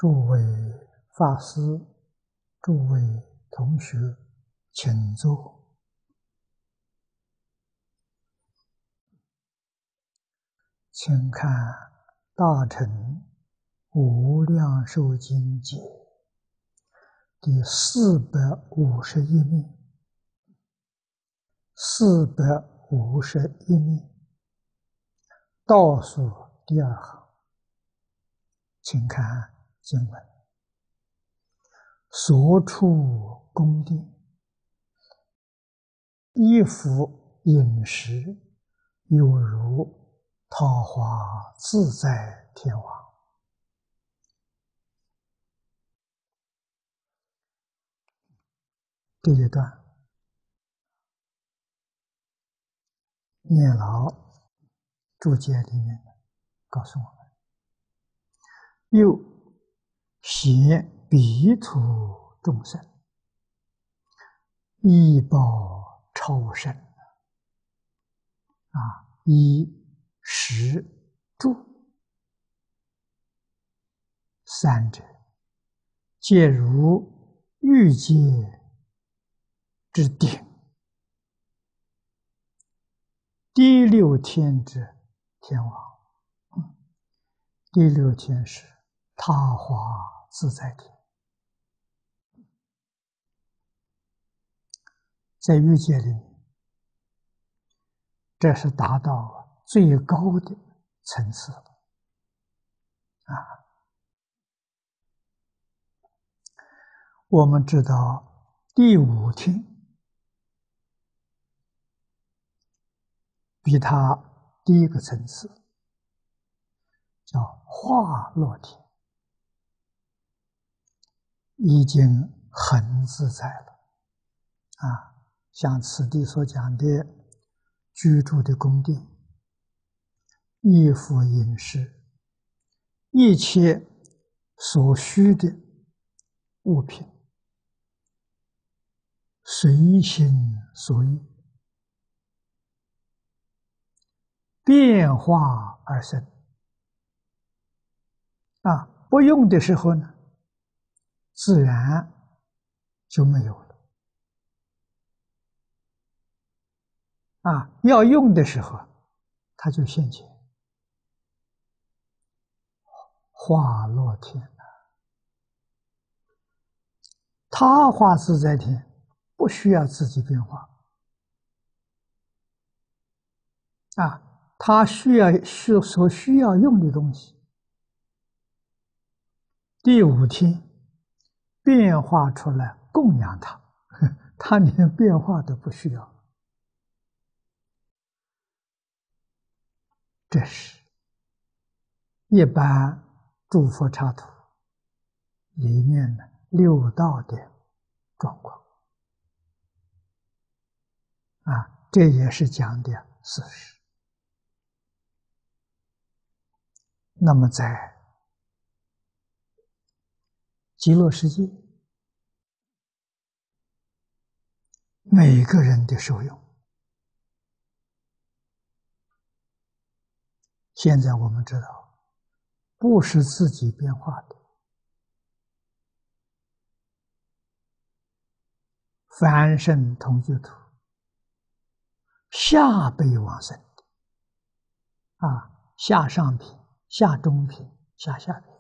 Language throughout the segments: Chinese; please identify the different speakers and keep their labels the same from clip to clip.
Speaker 1: 诸位法师、诸位同学，请坐。请看《大乘无量寿经解》第451面，451面倒数第二行，请看经文：所处宫殿，衣服饮食，有如桃花自在天王。这一段念老注解里面告诉我们，又显彼土众生依报超生衣食住三者，皆如欲界之顶，第六天之天王。第六天是他化自在天，在欲界里面，这是达到最高的层次了。我们知道第五天比他第一个层次叫化乐天，已经很自在了。像此地所讲的居住的宫殿，衣服饮食，一切所需的物品，随心所欲，变化而生。不用的时候呢，自然就没有了。要用的时候，它就现前。化乐天，他化自在天，不需要自己变化。他所需要用的东西，第五天变化出来供养他，他连变化都不需要。这是一般诸佛刹土里面的六道的状况。这也是讲的事实。那么在极乐世界，每个人的受用，现在我们知道，不是自己变化的，凡圣同居土下辈往生的，下上品、下中品、下下品，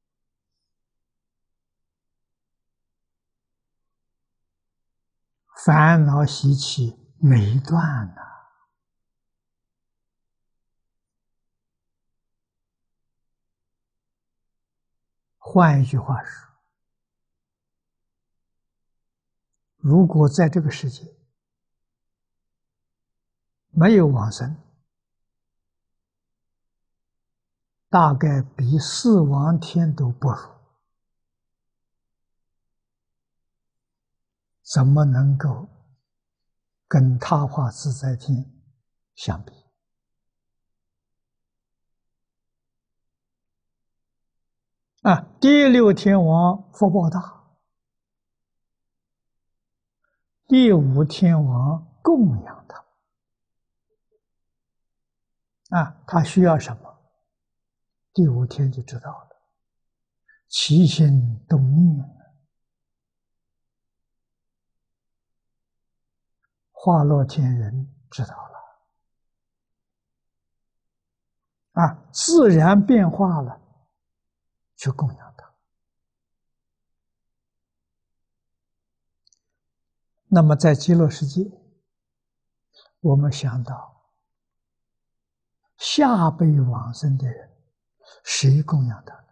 Speaker 1: 烦恼习气没断呐。换一句话说，如果在这个世界没有往生，大概比四王天都不如，怎么能够跟他化自在天相比？第六天王福报大，第五天王供养他。他需要什么？第五天就知道了。 起心动念，化乐天人知道了自然变化了，去供养他。那么在极乐世界，我们想到下辈往生的人，谁供养他呢？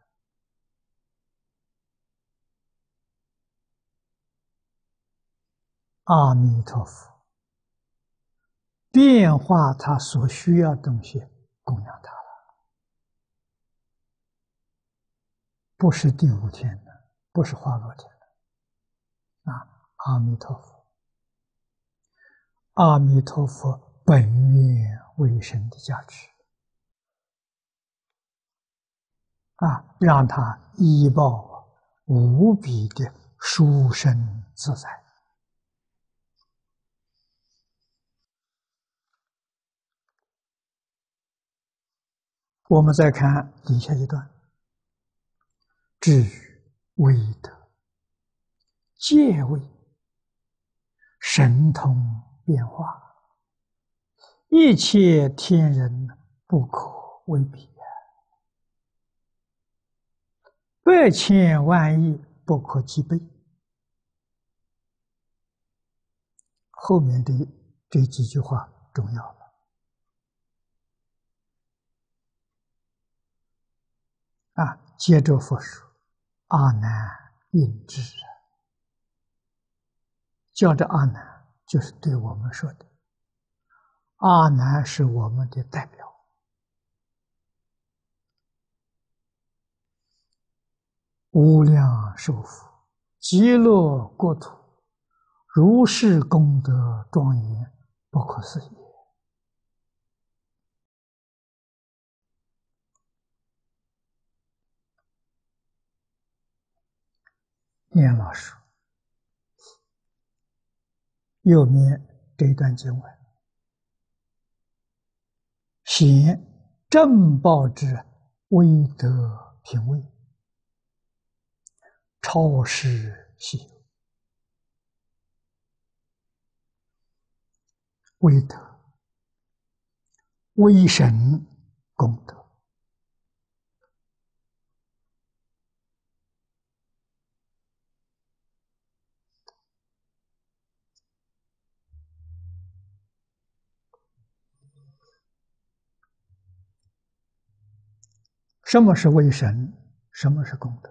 Speaker 1: 阿弥陀佛，变化他所需要的东西，供养他了。不是第五天的，不是化乐天的阿弥陀佛，阿弥陀佛本愿为生的价值让他依报无比的殊胜自在。我们再看底下一段，至于威德戒位神通变化，一切天人不可为比，百千万亿不可计备。后面的这几句话重要了接着佛说：“阿难应知。”叫着阿难，就是对我们说的。阿难是我们的代表，无量寿佛，极乐国土，如是功德庄严，不可思议。念老师右面这一段经文，显正报之威德品位，超世稀有。威德、威神功德，什么是威神？什么是功德？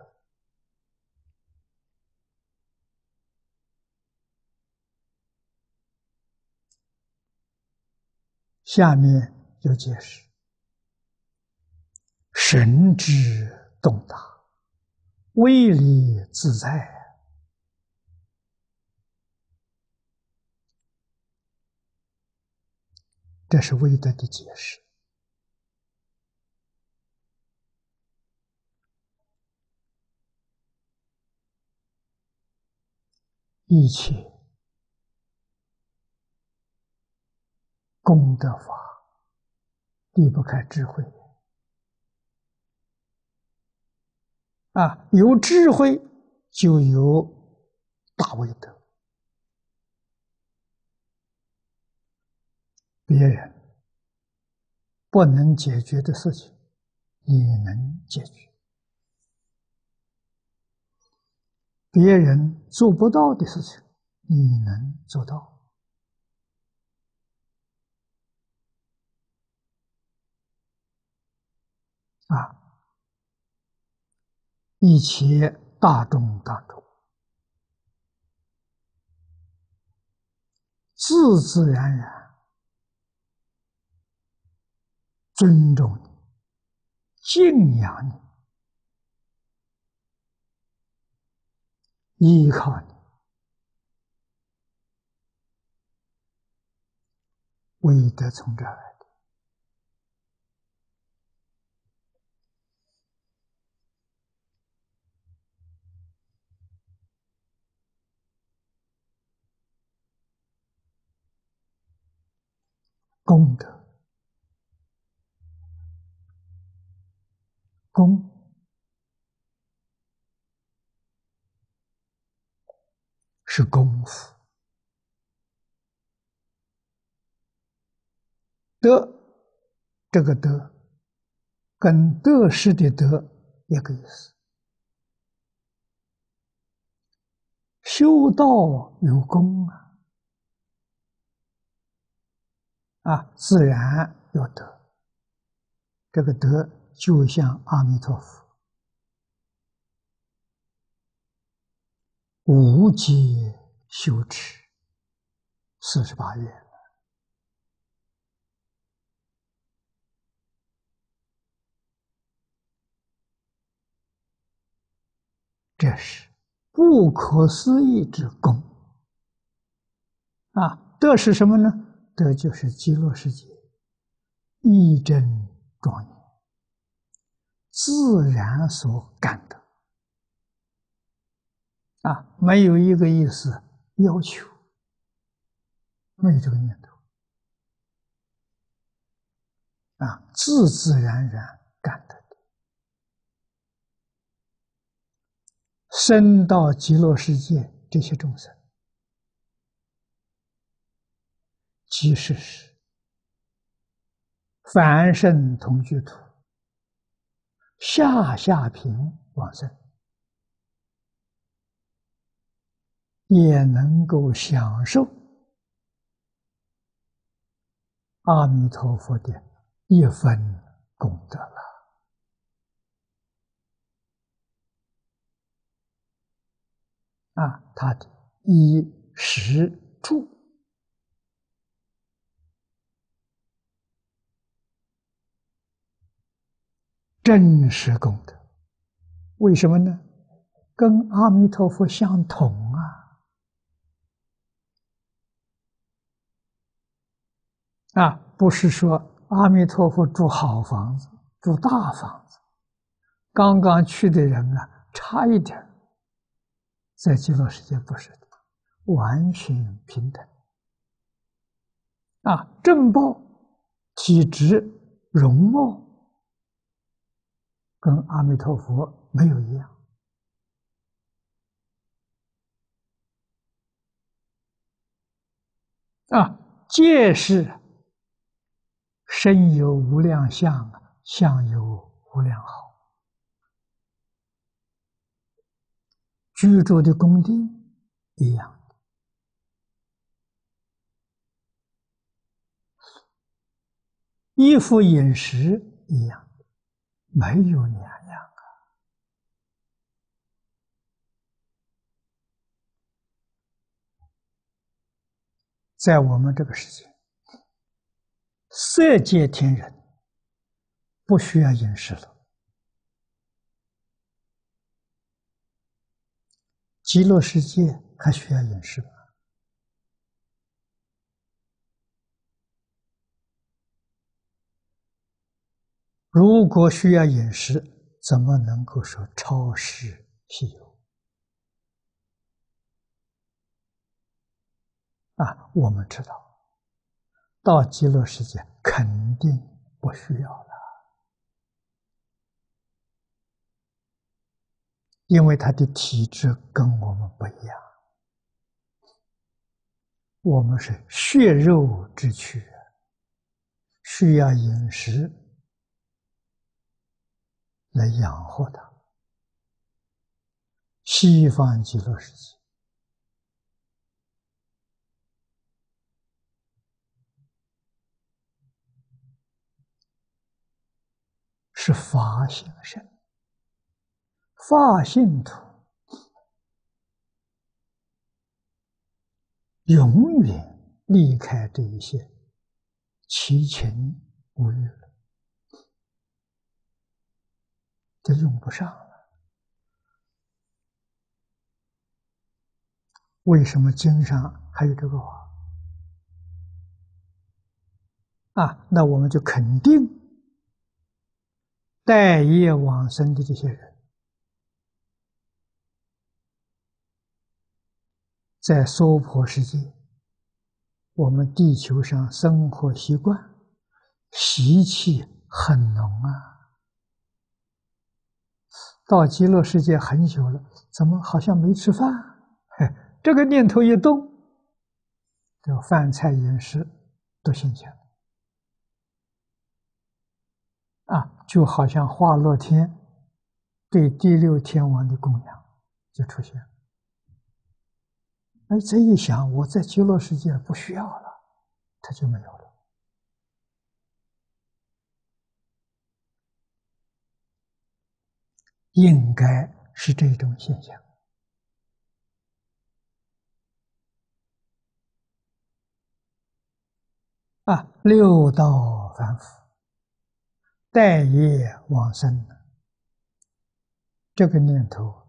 Speaker 1: 下面有解释：神之动大，威力自在。这是威德的解释。一切功德法离不开智慧有智慧就有大威德。别人不能解决的事情，你能解决；别人做不到的事情，你能做到。一切大众当中，自自然然尊重你、敬仰你、依靠你，威德从这儿来的。功德，功是功夫，得这个得跟得失的得一个意思。修道有功自然有德。这个德就像阿弥陀佛无劫修持48愿，这是不可思议之功德是什么呢？德就是极乐世界义真庄严，自然所感的没有一个意思要求，没有这个念头自自然然感得的。生到极乐世界，这些众生即使是凡圣同居土，下品往生，也能够享受阿弥陀佛的一分功德了他的衣食住真实功德。为什么呢？跟阿弥陀佛相同不是说阿弥陀佛住好房子，住大房子，刚刚去的人差一点，在极乐世界不是的，完全平等正报、体质、容貌跟阿弥陀佛没有一样皆是身有无量相，相有无量好，居住的宫殿一样的，衣服饮食一样的，没有两样在我们这个世界，色界天人不需要饮食了，极乐世界还需要饮食吗？如果需要饮食，怎么能够说超世稀有我们知道，到极乐世界肯定不需要了，因为他的体质跟我们不一样，我们是血肉之躯，需要饮食来养活它。西方极乐世界是法性身，法性土永远离开这一些七情五欲了，就用不上了。为什么经上还有这个话那我们就肯定待业往生的这些人，在娑婆世界，我们地球上生活习惯习气很浓到极乐世界很久了，怎么好像没吃饭？ 这个念头一动，这个饭菜饮食都现前啊，就好像化乐天对第六天王的供养就出现了。哎，这一想，我在极乐世界不需要了，它就没有了。应该是这种现象啊。六道凡夫待业往生，这个念头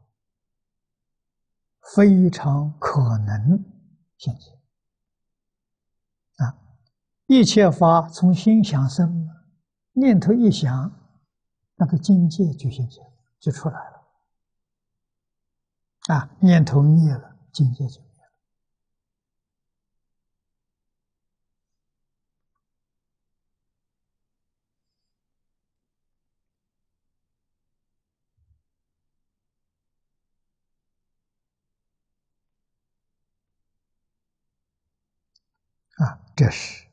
Speaker 1: 非常可能现前啊。一切法从心想生，念头一想，那个境界就现前，就出来了啊。念头灭了，境界就灭了啊。这是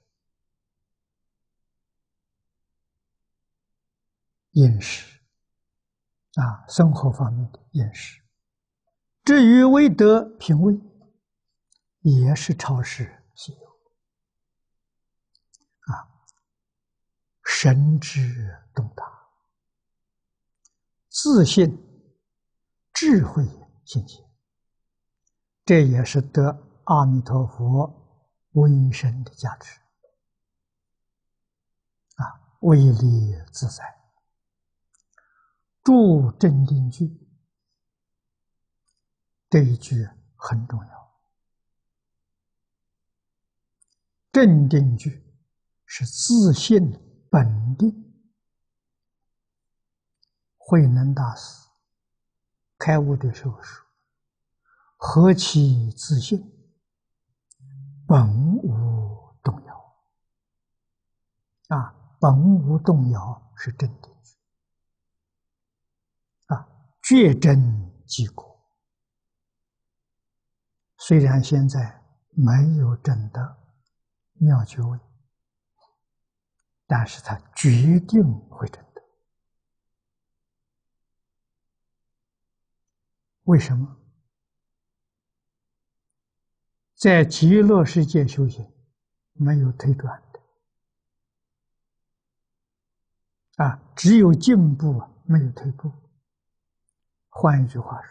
Speaker 1: 饮食啊，生活方面的饮食。至于为德品味，也是超世稀有啊，神智洞达，自信、智慧现前，这也是得阿弥陀佛威神的价值啊，威力自在，助镇定句，这一句很重要。镇定句是自信本定。慧能大师开悟的时候说：“何其自信，本无动摇。”啊，本无动摇是镇定句啊，觉真即果。虽然现在没有证得妙觉位，但是他决定会证得。为什么？在极乐世界修行没有退转的啊，只有进步，没有退步。换一句话说，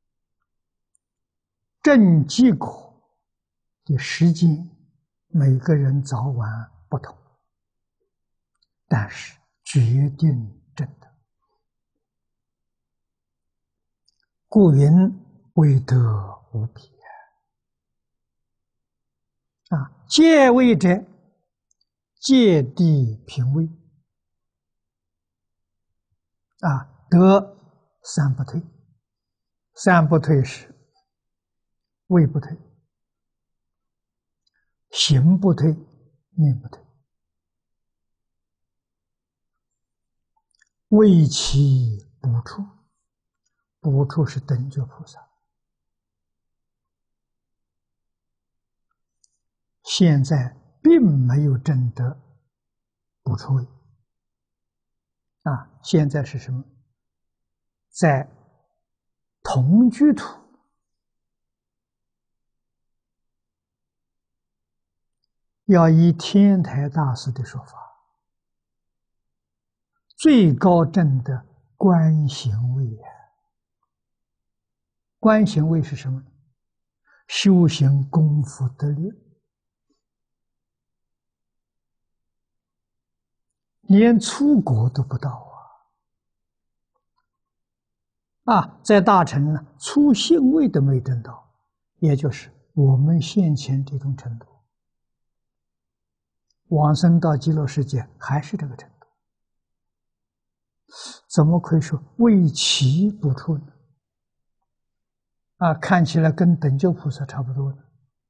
Speaker 1: 证结果的时间，每个人早晚不同，但是决定证得。故云为德无比啊！戒位者，戒地品位啊，得三不退。三不退是位不退，行不退，念不退。为其补处，补处是等觉菩萨。现在并没有证得补处位啊！现在是什么？在同居土，要以天台大师的说法，最高证的观行位啊！观行位是什么？修行功夫得力，连出国都不到啊！在大乘呢，出性位都没证到，也就是我们现前这种程度。往生到极乐世界还是这个程度，怎么可以说为其补处呢？啊，看起来跟等觉菩萨差不多呢。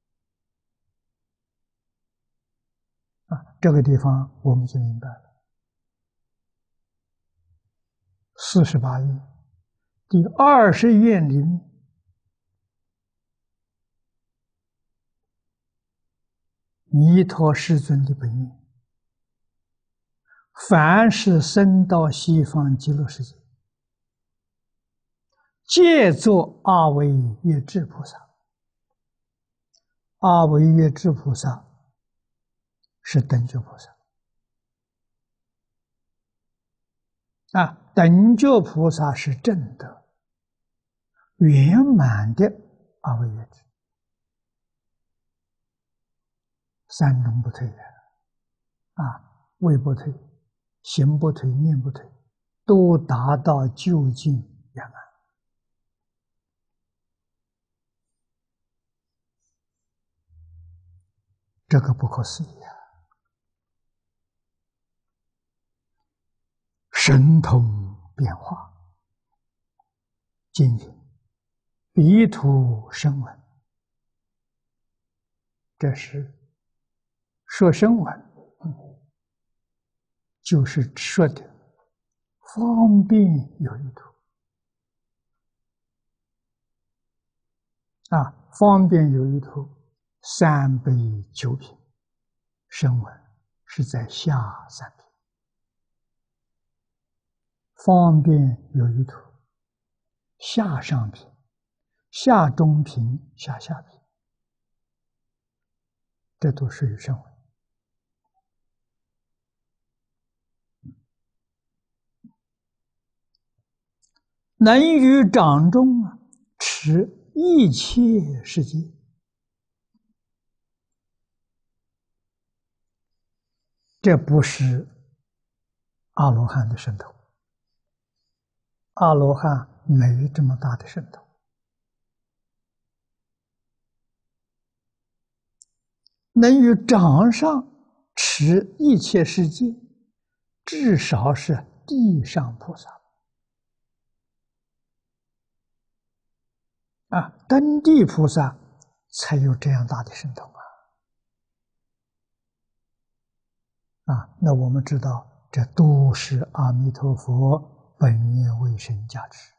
Speaker 1: 啊，这个地方我们就明白了。48愿，第20愿里面弥陀世尊的本愿，凡是生到西方极乐世界，皆作阿惟越致菩萨。阿惟越致菩萨是等觉菩萨等觉菩萨是正德圆满的阿惟越致，三种不退的位不退，行不退，念不退，都达到究竟圆满。这个不可思议神通变化。经云：彼土声闻，这是说声闻，就是说的方便有余土方便有余土三杯九品，声闻是在下三品，方便有余土下上品，下中品，下下品，这都属于声闻。能于掌中持一切世界，这不是阿罗汉的神通。阿罗汉没这么大的神通。能于掌上持一切世界，至少是地上菩萨登地菩萨才有这样大的神通那我们知道，这都是阿弥陀佛本愿威神加持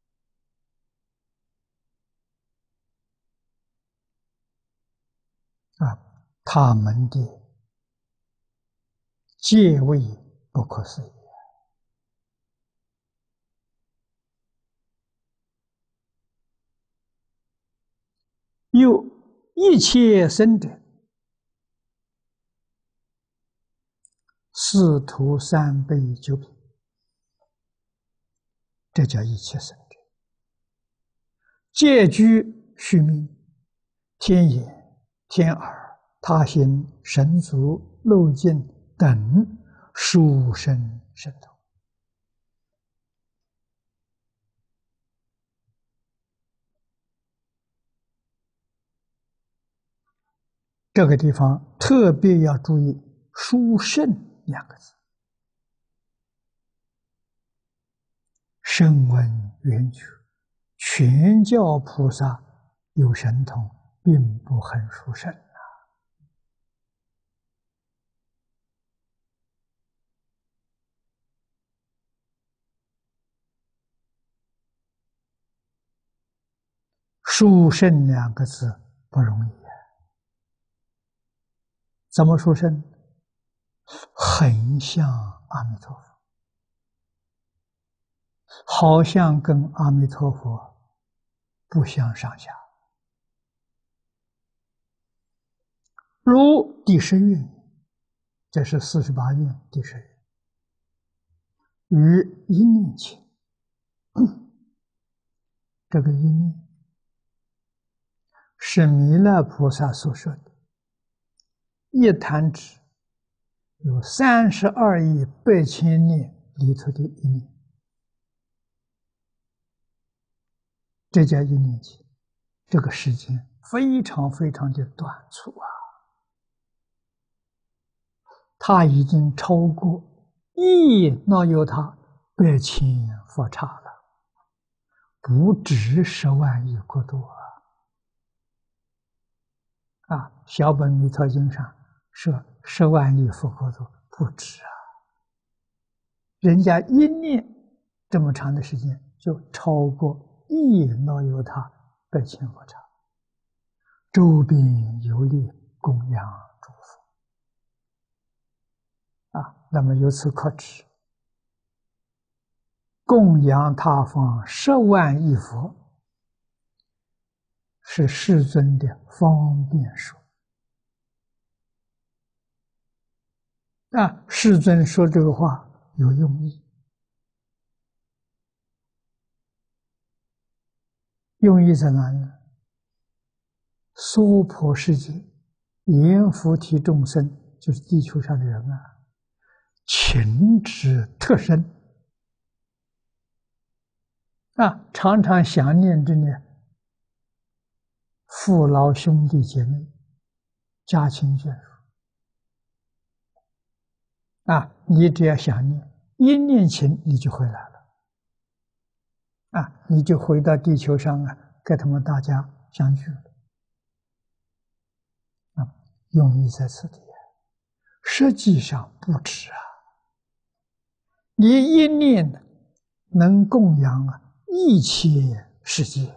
Speaker 1: 他们的戒位不可思议。又一切生者，四土三杯九品，这叫一切生者。皆具须弥、天眼、天耳、他心、神足、漏尽等殊胜神通。这个地方特别要注意“殊胜”两个字。声闻缘觉，全教菩萨有神通，并不很殊胜殊胜两个字不容易怎么殊胜？很像阿弥陀佛，好像跟阿弥陀佛不相上下。如第十愿，这是48愿第十愿，于一念前，这个一念是弥勒菩萨所说的，一弹指有32亿8千年里头的一念，这叫一念前。这个时间非常非常的短促它已经超过1那由他8千佛刹了，不止10万亿国度小本弥陀经上说10万亿佛国度不止人家一念这么长的时间就超过1那由他8千佛刹，周边游历供养诸佛那么由此可知，供养他方10万亿佛，是世尊的方便说。世尊说这个话有用意，用意在哪里呢？娑婆世界，阎浮提众生，就是地球上的人情之特深常常想念着呢父老兄弟姐妹、家亲眷属你只要想念，一念情你就回来了你就回到地球上跟他们大家相聚了用意在此地实际上不止你一念能供养一切世界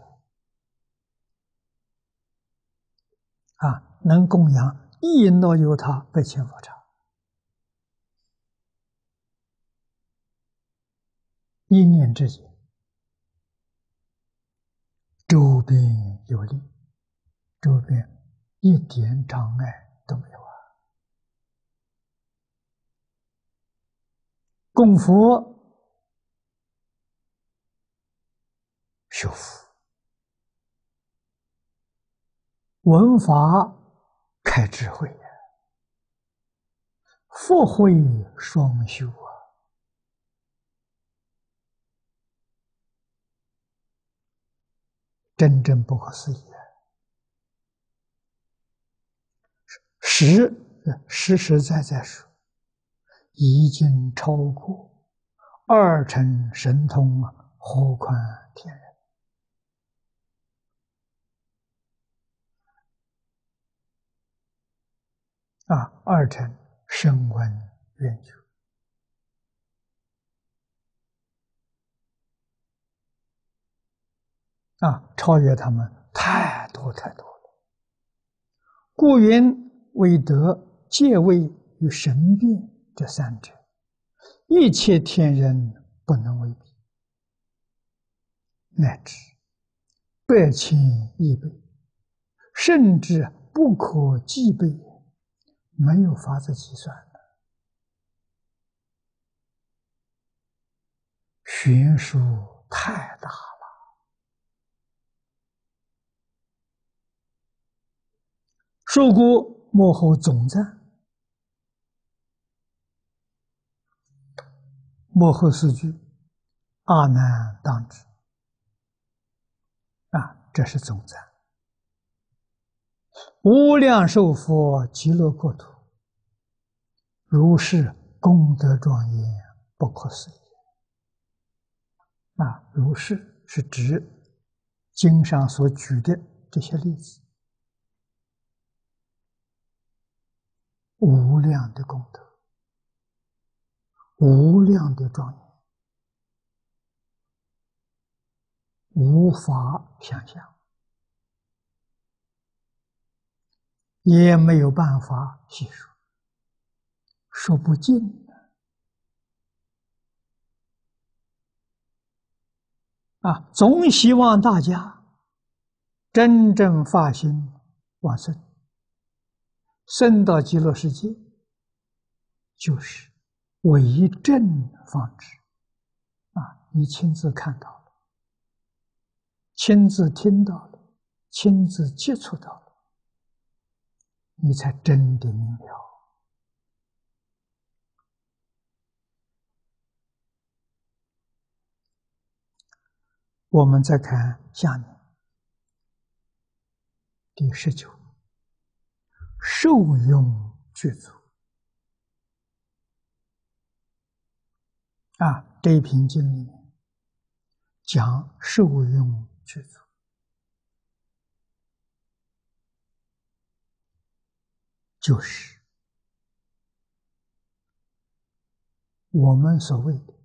Speaker 1: 能供养一诺由他百千佛刹，一念之间，周边有利，周边一点障碍都没有供佛修福，闻法开智慧佛慧双修真正不可思议实实在在说，已经超过二乘神通何况天人二乘声闻缘觉超越他们太多太多了。故云为得戒位与神变这三者，一切天人不能为比，乃至百千亿倍，甚至不可计倍，没有法子计算的，悬殊太大了。受故幕后总赞，幕后四句阿难当知这是总赞。无量寿佛极乐国土，如是功德庄严，不可思议如是是指经上所举的这些例子，无量的功德，无量的庄严，无法想象，也没有办法细说，说不尽总希望大家真正发心往生，生到极乐世界，就是为正方知你亲自看到了，亲自听到了，亲自接触到了，你才真的明了。我们再看下面第19，受用具足这一品经里面讲受用具足，就是我们所谓的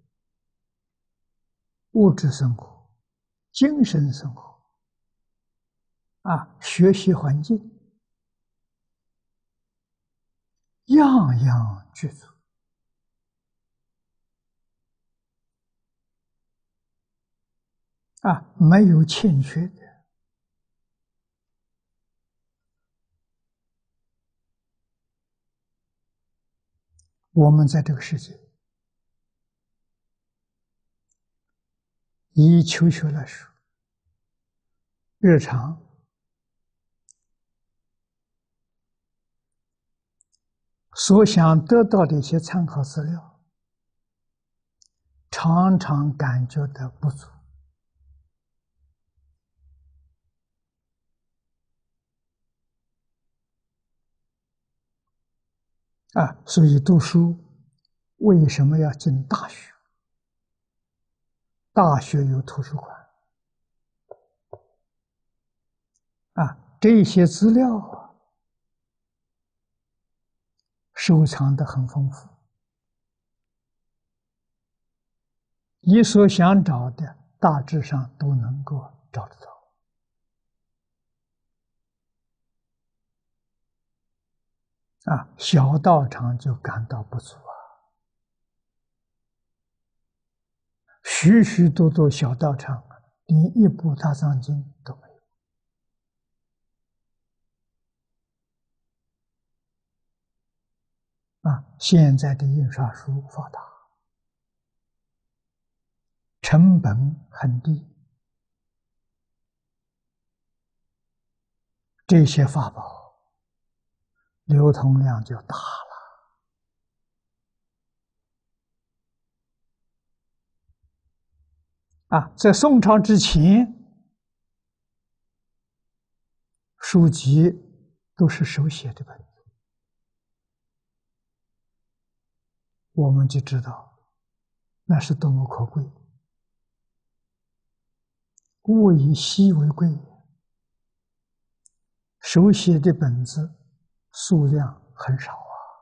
Speaker 1: 物质生活、精神生活学习环境，样样具足没有欠缺的。我们在这个世界，以求学来说，日常所想得到的一些参考资料，常常感觉到不足。所以读书为什么要进大学？大学有图书馆这些资料收藏的很丰富，你所想找的大致上都能够找得到。小道场就感到不足许许多多小道场连一部大藏经都没有现在的印刷术发达，成本很低，这些法宝流通量就大了在宋朝之前，书籍都是手写的本子，我们就知道那是多么可贵。物以稀为贵，手写的本子数量很少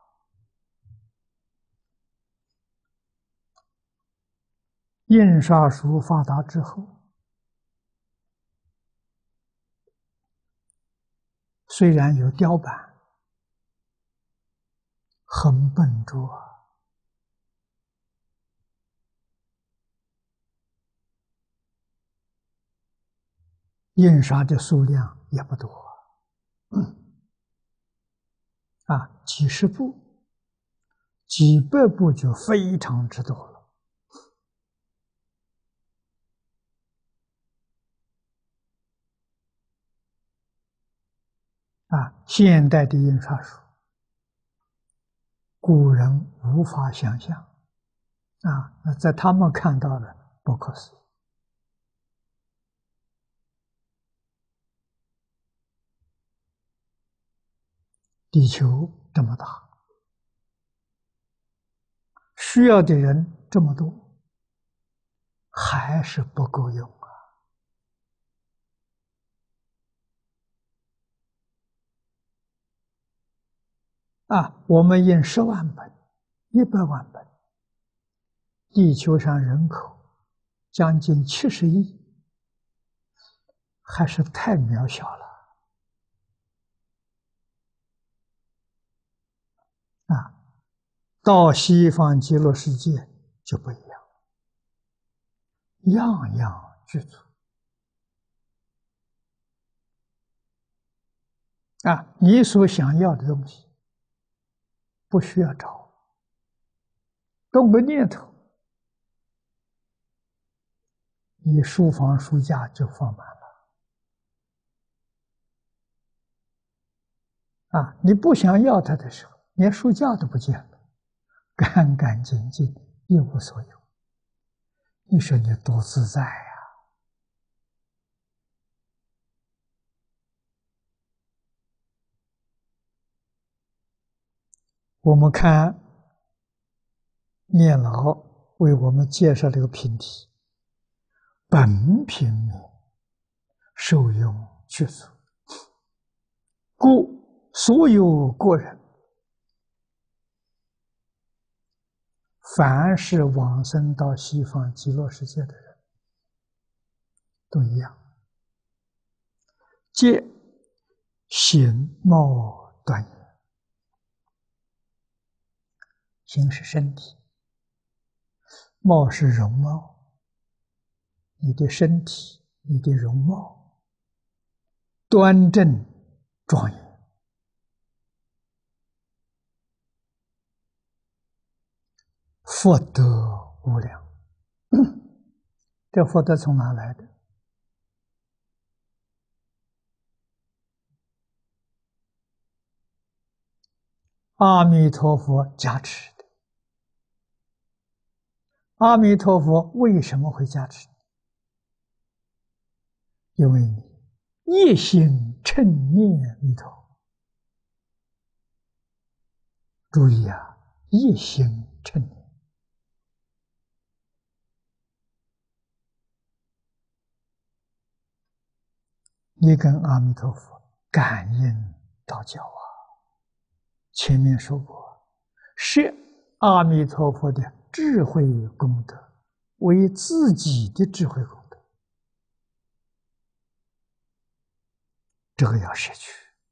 Speaker 1: 印刷术发达之后，虽然有雕版，很笨拙印刷的数量也不多几十部、几百部就非常之多了现代的印刷术，古人无法想象在他们看到的不可思议。地球这么大，需要的人这么多，还是不够用我们印10万本、100万本，地球上人口将近70亿，还是太渺小了到西方极乐世界就不一样，样样具足你所想要的东西不需要找，动个念头，你书房书架就放满了你不想要它的时候，连书架都不见了，干干净净，一无所有。你说你多自在呀！我们看念老为我们介绍这个品题，本品名受用具足，故所有国人，凡是往生到西方极乐世界的人，都一样，皆形貌端严。形是身体，貌是容貌， 你的身体、你的容貌端正庄严，福德无量。这福德从哪来的？阿弥陀佛加持的。阿弥陀佛为什么会加持？因为你一心称念弥陀。注意啊，一心称念，你跟阿弥陀佛感应道交啊。前面说过，是阿弥陀佛的智慧功德为自己的智慧功德，这个要摄取。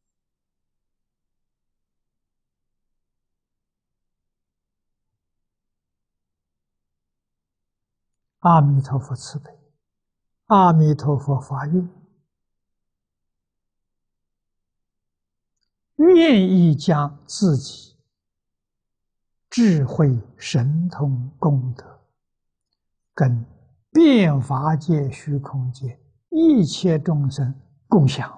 Speaker 1: 阿弥陀佛慈悲，阿弥陀佛发愿，愿意将自己智慧神通功德跟遍法界虚空界一切众生共享，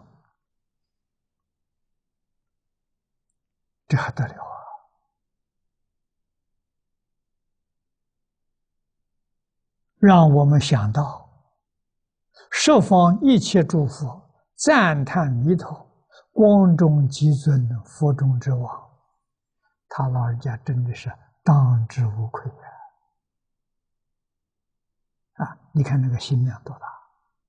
Speaker 1: 这还得了啊！让我们想到十方一切诸佛赞叹弥陀光中极尊，佛中之王，他老人家真的是当之无愧啊！你看那个心量多大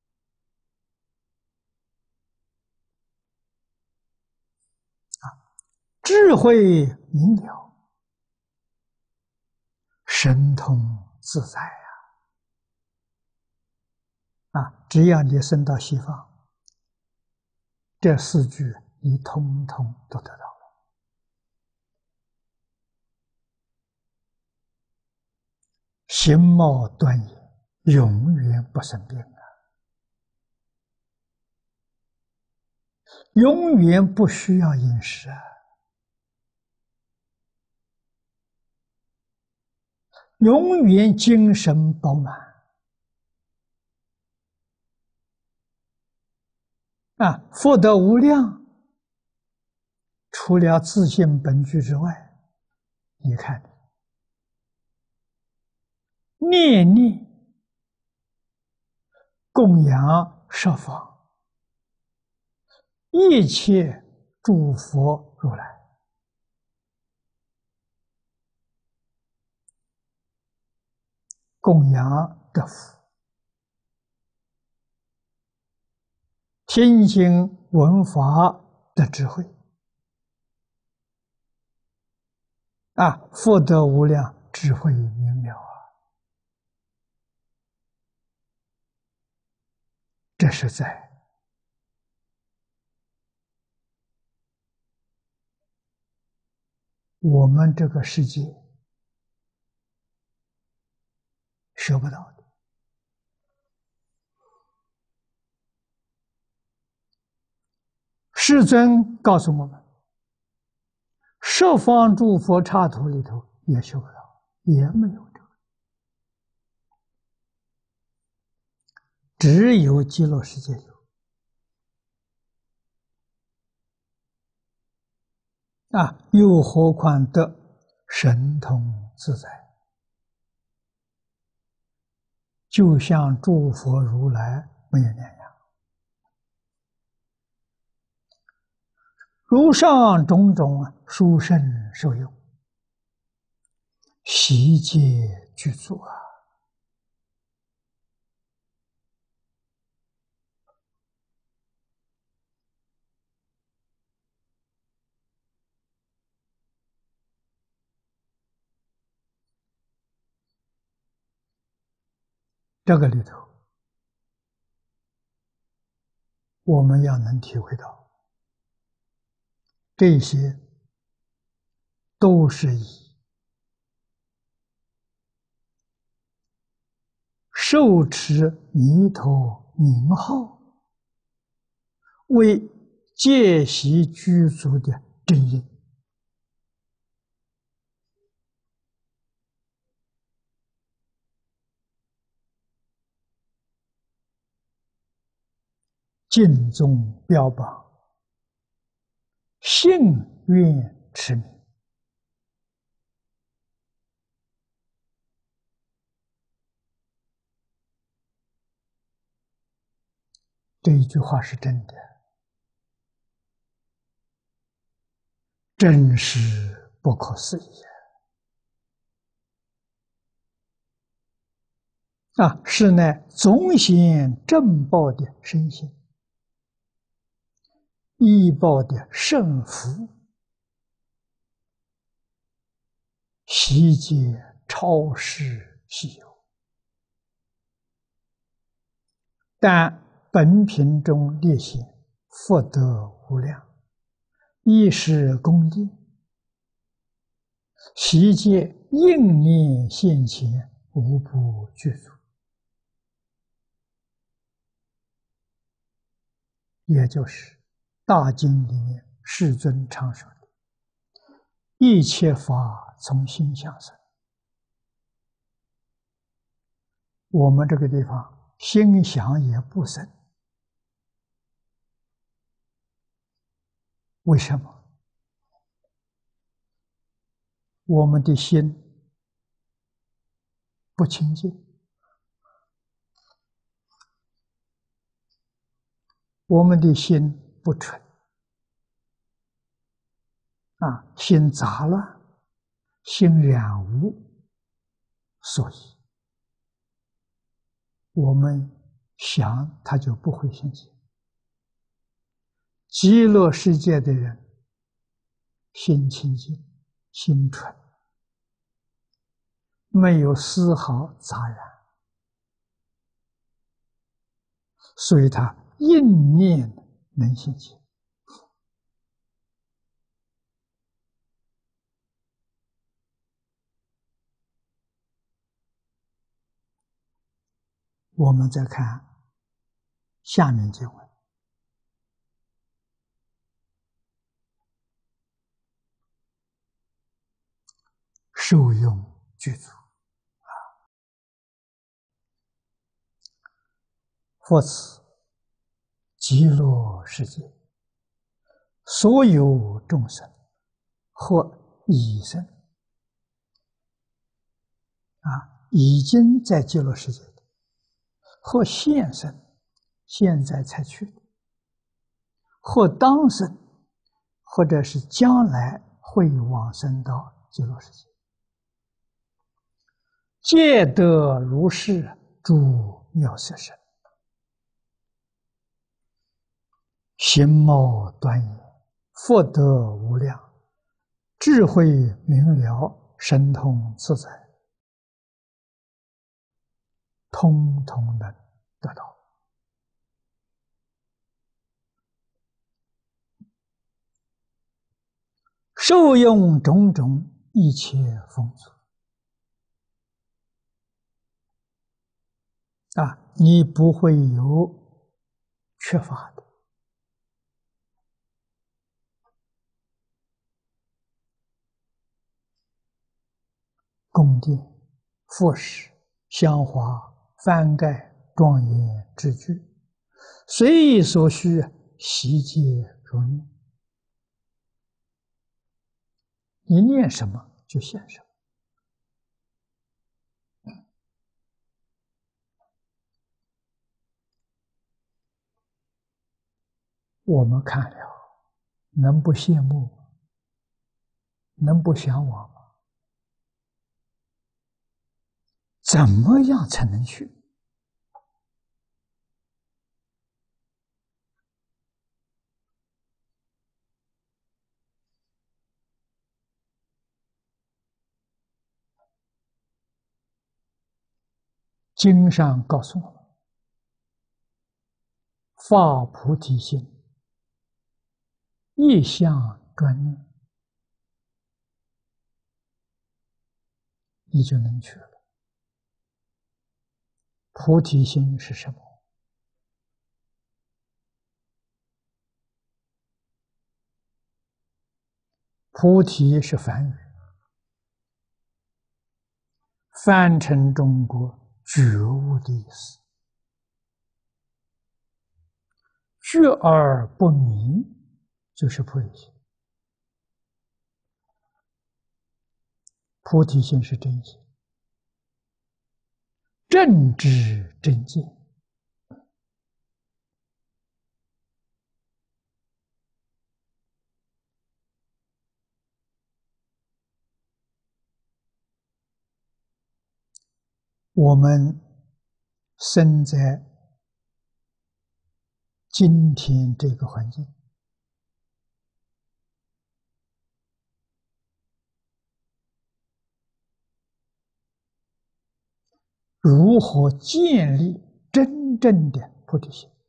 Speaker 1: 啊！智慧明了，神通自在啊！只要你升到西方，这四句你通通都得到了。形貌端严，永远不生病啊！永远不需要饮食啊！永远精神饱满啊！福德无量。除了自性本具之外，你看，念念供养十方一切诸佛如来，供养得福，听经闻法的智慧啊，福德无量，智慧明了啊！这是在我们这个世界学不到的。世尊告诉我们，十方诸佛刹土里头也学不到，也没有这个，只有极乐世界有啊！又何况得神通自在，就像诸佛如来没有两样。如上种种殊胜受用，悉皆具足啊！这个里头，我们要能体会到，这些都是以受持弥陀名号，为戒习具足的正因。净宗标榜信愿持名，这一句话是真的，真是不可思议啊！是乃总显正报的身心，依报的胜福，悉皆超世稀有。但本品中列显福德无量，亦是功德，悉皆应念现前，无不具足。也就是大经里面世尊常说的一切法从心想生。我们这个地方心想也不生，为什么？我们的心不清净，我们的心不纯心杂乱，心染污，所以我们想它就不会现前。极乐世界的人心清净，心纯，没有丝毫杂染，所以他应念能现前。我们再看下面经文，受用具足。佛此极乐世界所有众生，或已生已经在极乐世界的，或现生，现在才去的，或当生，或者是将来会往生到极乐世界，皆得如是诸妙色身，形貌端严，福德无量，智慧明了，神通自在，通通能得到。受用种种一切丰足你不会有缺乏的。宫殿、复饰、香华、幡盖、庄严之具，随意所需，悉皆如念。你念什么就现什么。我们看了，能不羡慕吗？能不向往吗？怎么样才能去？经上告诉我们，发菩提心，一向专念，你就能去了。 菩提心是什么？菩提是梵语，翻成中国觉悟的意思。觉而不迷，就是菩提心。菩提心是真心，正知正见。我们生在今天这个环境，如何建立真正的菩提心？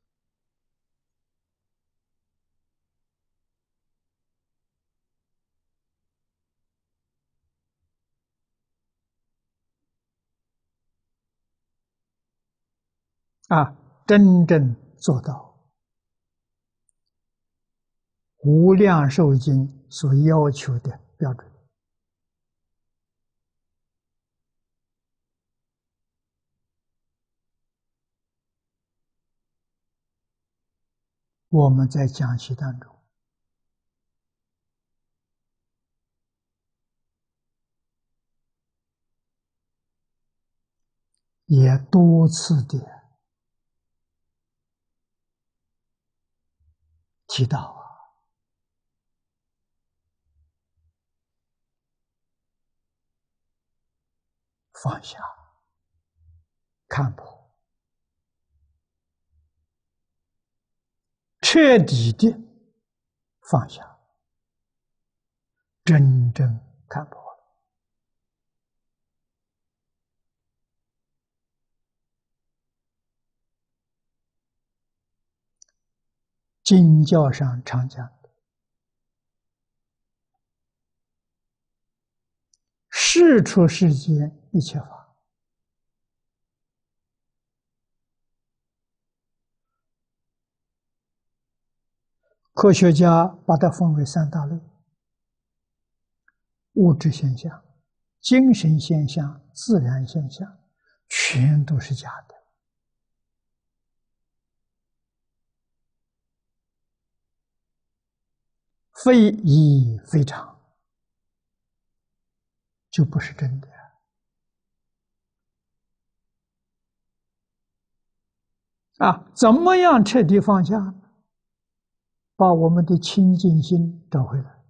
Speaker 1: 真正做到无量寿经所要求的标准。我们在讲习当中也多次的提到放下、看破，彻底的放下，真正看破了。经教上常讲的，事出世间一切法，科学家把它分为三大类：物质现象、精神现象、自然现象，全都是假的。非一非常，就不是真的。怎么样彻底放下呢？把我们的清净心找回来。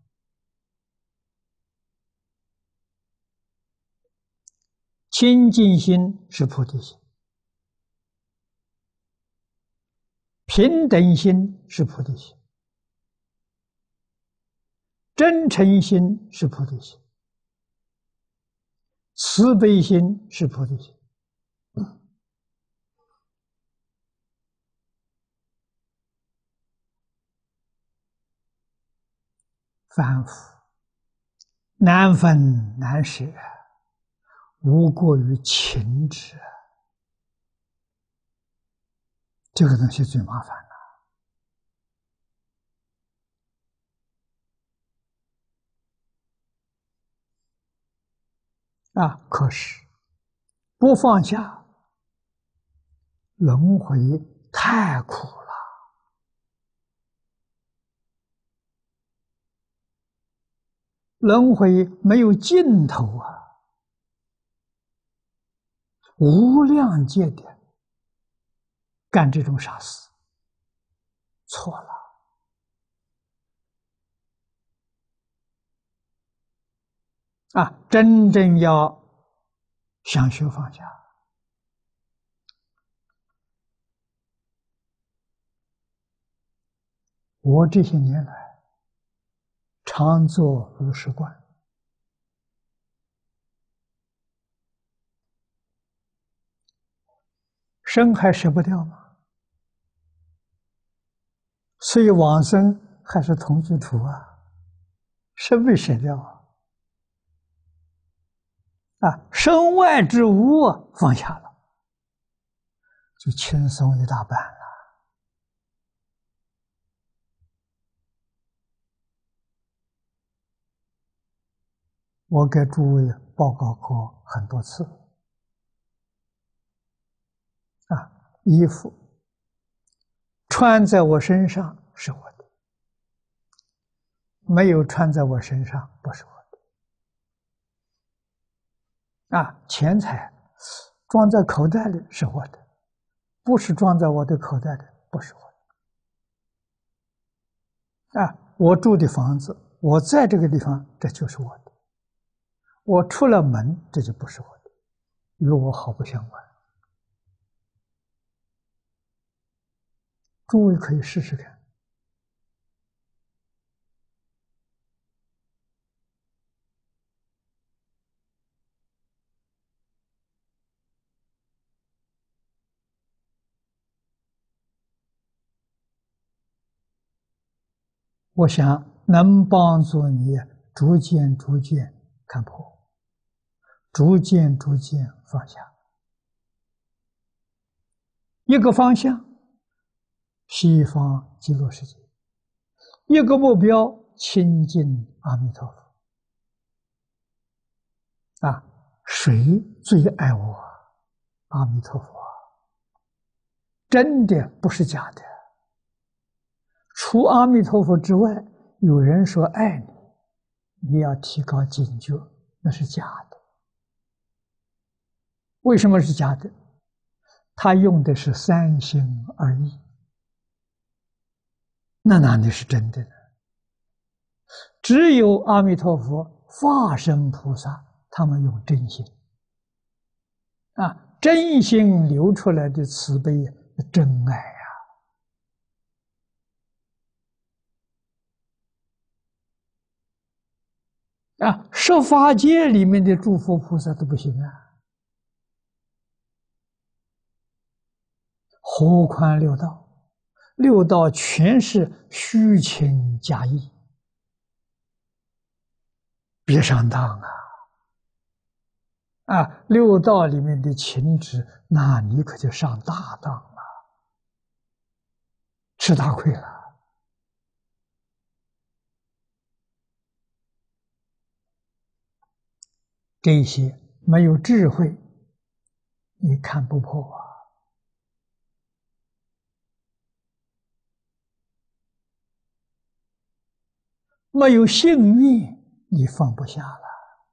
Speaker 1: 清净心是菩提心，平等心是菩提心，真诚心是菩提心，慈悲心是菩提心。反复难分难舍，无过于情执，这个东西最麻烦了。可是不放下，轮回太苦了。轮回没有尽头无量劫的干这种傻事，错了。真正要想学放下，我这些年来常做如是观，生还舍不掉吗？所以往生还是同居土生没舍掉身外之物放下了， 就轻松一大半了。我给诸位报告过很多次啊，衣服穿在我身上是我的，没有穿在我身上不是我的。啊，钱财装在口袋里是我的，不是装在我的口袋里不是我的。啊，我住的房子，我在这个地方，这就是我的。我出了门，这就不是我的，与我毫不相关。诸位可以试试看。我想能帮助你逐渐看破，逐渐放下。一个方向，西方极乐世界；一个目标，亲近阿弥陀佛。啊，谁最爱我？阿弥陀佛，真的不是假的。除阿弥陀佛之外，有人说爱你，你要提高警觉，那是假的。为什么是假的？他用的是三心二意，那哪里是真的呢？只有阿弥陀佛、化身菩萨，他们用真心啊，真心流出来的慈悲，真爱啊！十法界里面的诸佛菩萨都不行啊，何况六道？六道全是虚情假意，别上当啊！啊，六道里面的情执，那你可就上大当了，吃大亏了。这些没有智慧，你看不破啊；没有信念，你放不下了。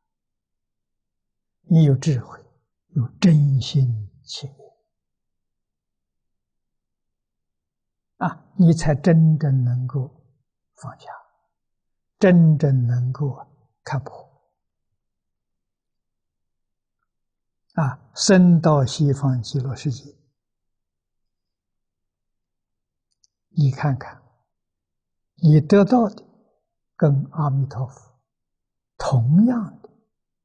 Speaker 1: 你有智慧，有真心切啊，你才真正能够放下，真正能够看破啊，升到西方极乐世界。你看看，你得到的跟阿弥陀佛同样的，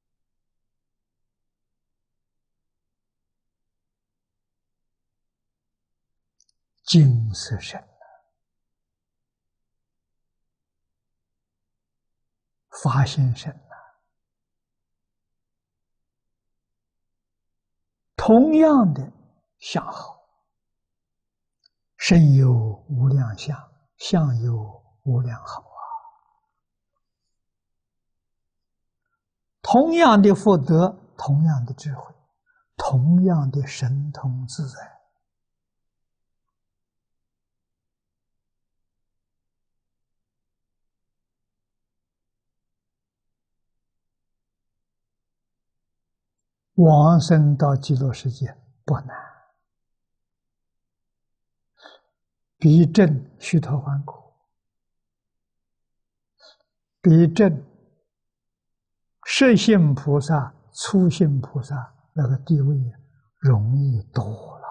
Speaker 1: 净色身、发现身同样的相好，身有无量相，相有无量好啊！同样的福德，同样的智慧，同样的神通自在，往生到极乐世界不难，比证须陀洹果，比证摄性菩萨、粗性菩萨那个地位容易多了。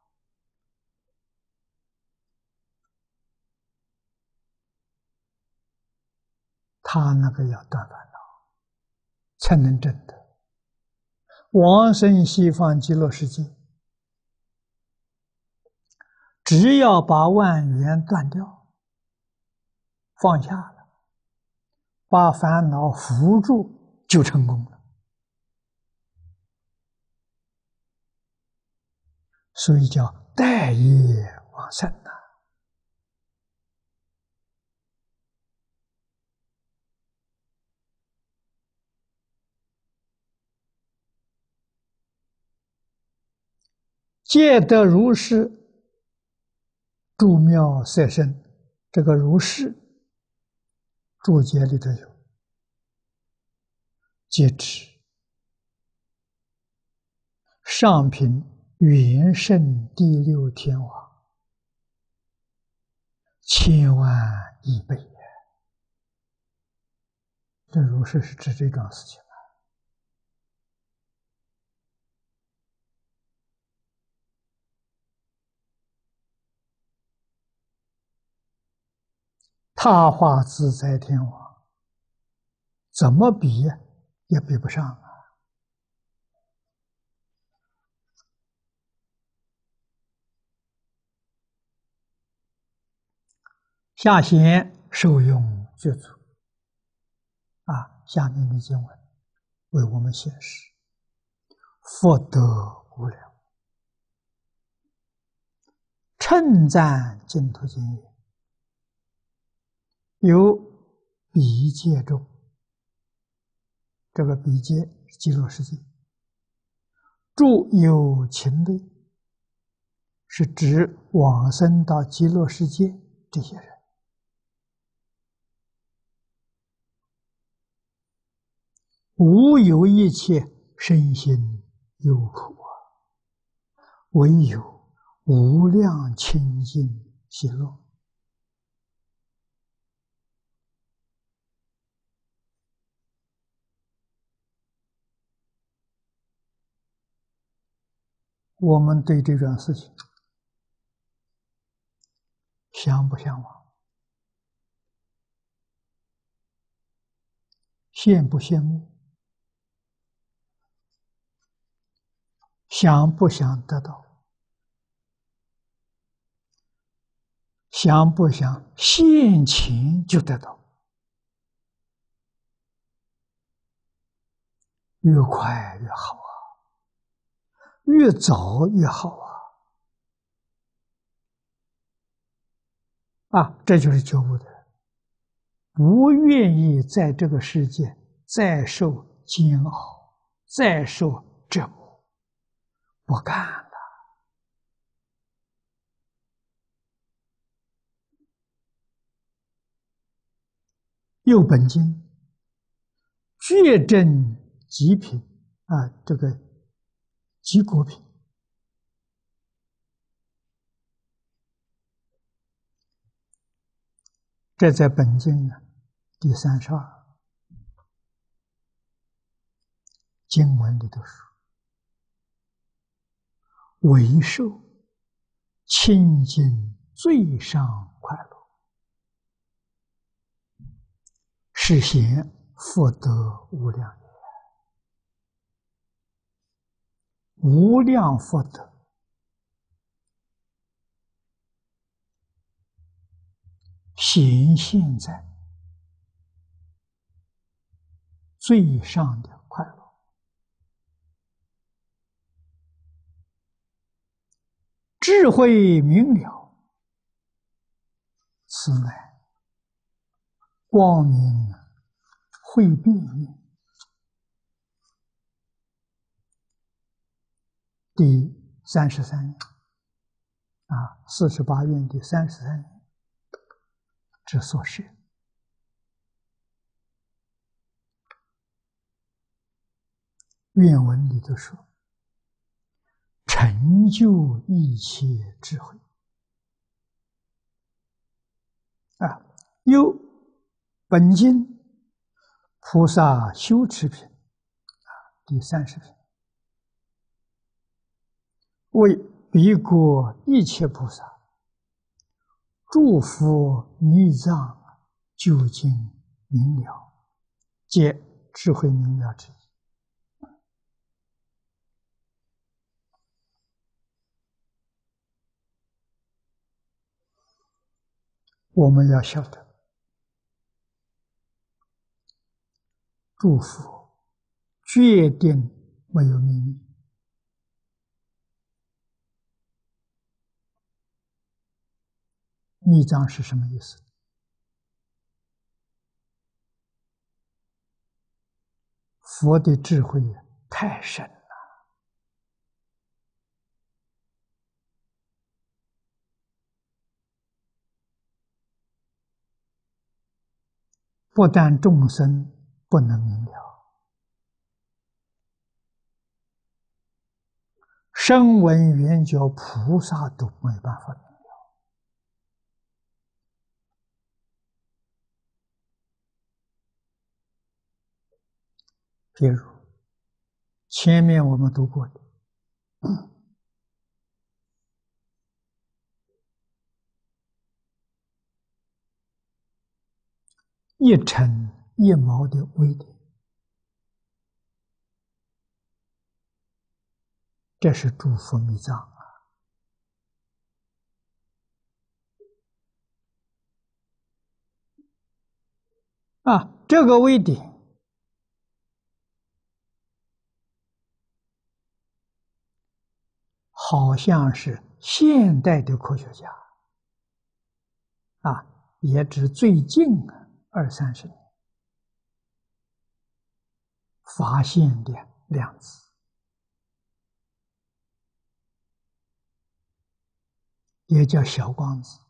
Speaker 1: 他那个要断烦恼，才能证得。往生西方极乐世界，只要把万缘断掉，放下了，把烦恼扶住，就成功了。 所以叫待业往生呐。戒得如是，住妙色身。这个如是注解里头有，戒指上品元圣第六天王千万亿倍。这如是是指这桩事情。他化自在天王怎么比也比不上啊！下贤受用具足下面的经文为我们显示福德无量，称赞净土经言，有比界中，这个比界是极乐世界，住有情类，是指往生到极乐世界这些人，无有一切身心忧苦唯有无量清净喜乐。我们对这桩事情向不向往？羡不羡慕？想不想得到？想不想现前就得到？越快越好越早越好这就是觉悟的人，不愿意在这个世界再受煎熬，再受折磨，不干了。又本经绝证极品这个极果品，这在本经第32经文里头说，为受清净最上快乐，是显福德无量也。无量福德显现在最上的快乐，智慧明了，此乃光明慧辩也。第33页48愿第33页之所示。愿文里头说，成就一切智慧有本经菩萨修持品第30品，为彼国一切菩萨诸佛密藏究竟明了，皆智慧明了之意。我们要晓得，诸佛决定没有秘密密藏是什么意思？佛的智慧太深了，不但众生不能明了，声闻缘觉菩萨都没办法明了。比如前面我们读过的，一尘一毛的微点，这是诸佛密藏啊！这个微点好像是现代的科学家啊，也指最近20-30年发现的量子，也叫小光子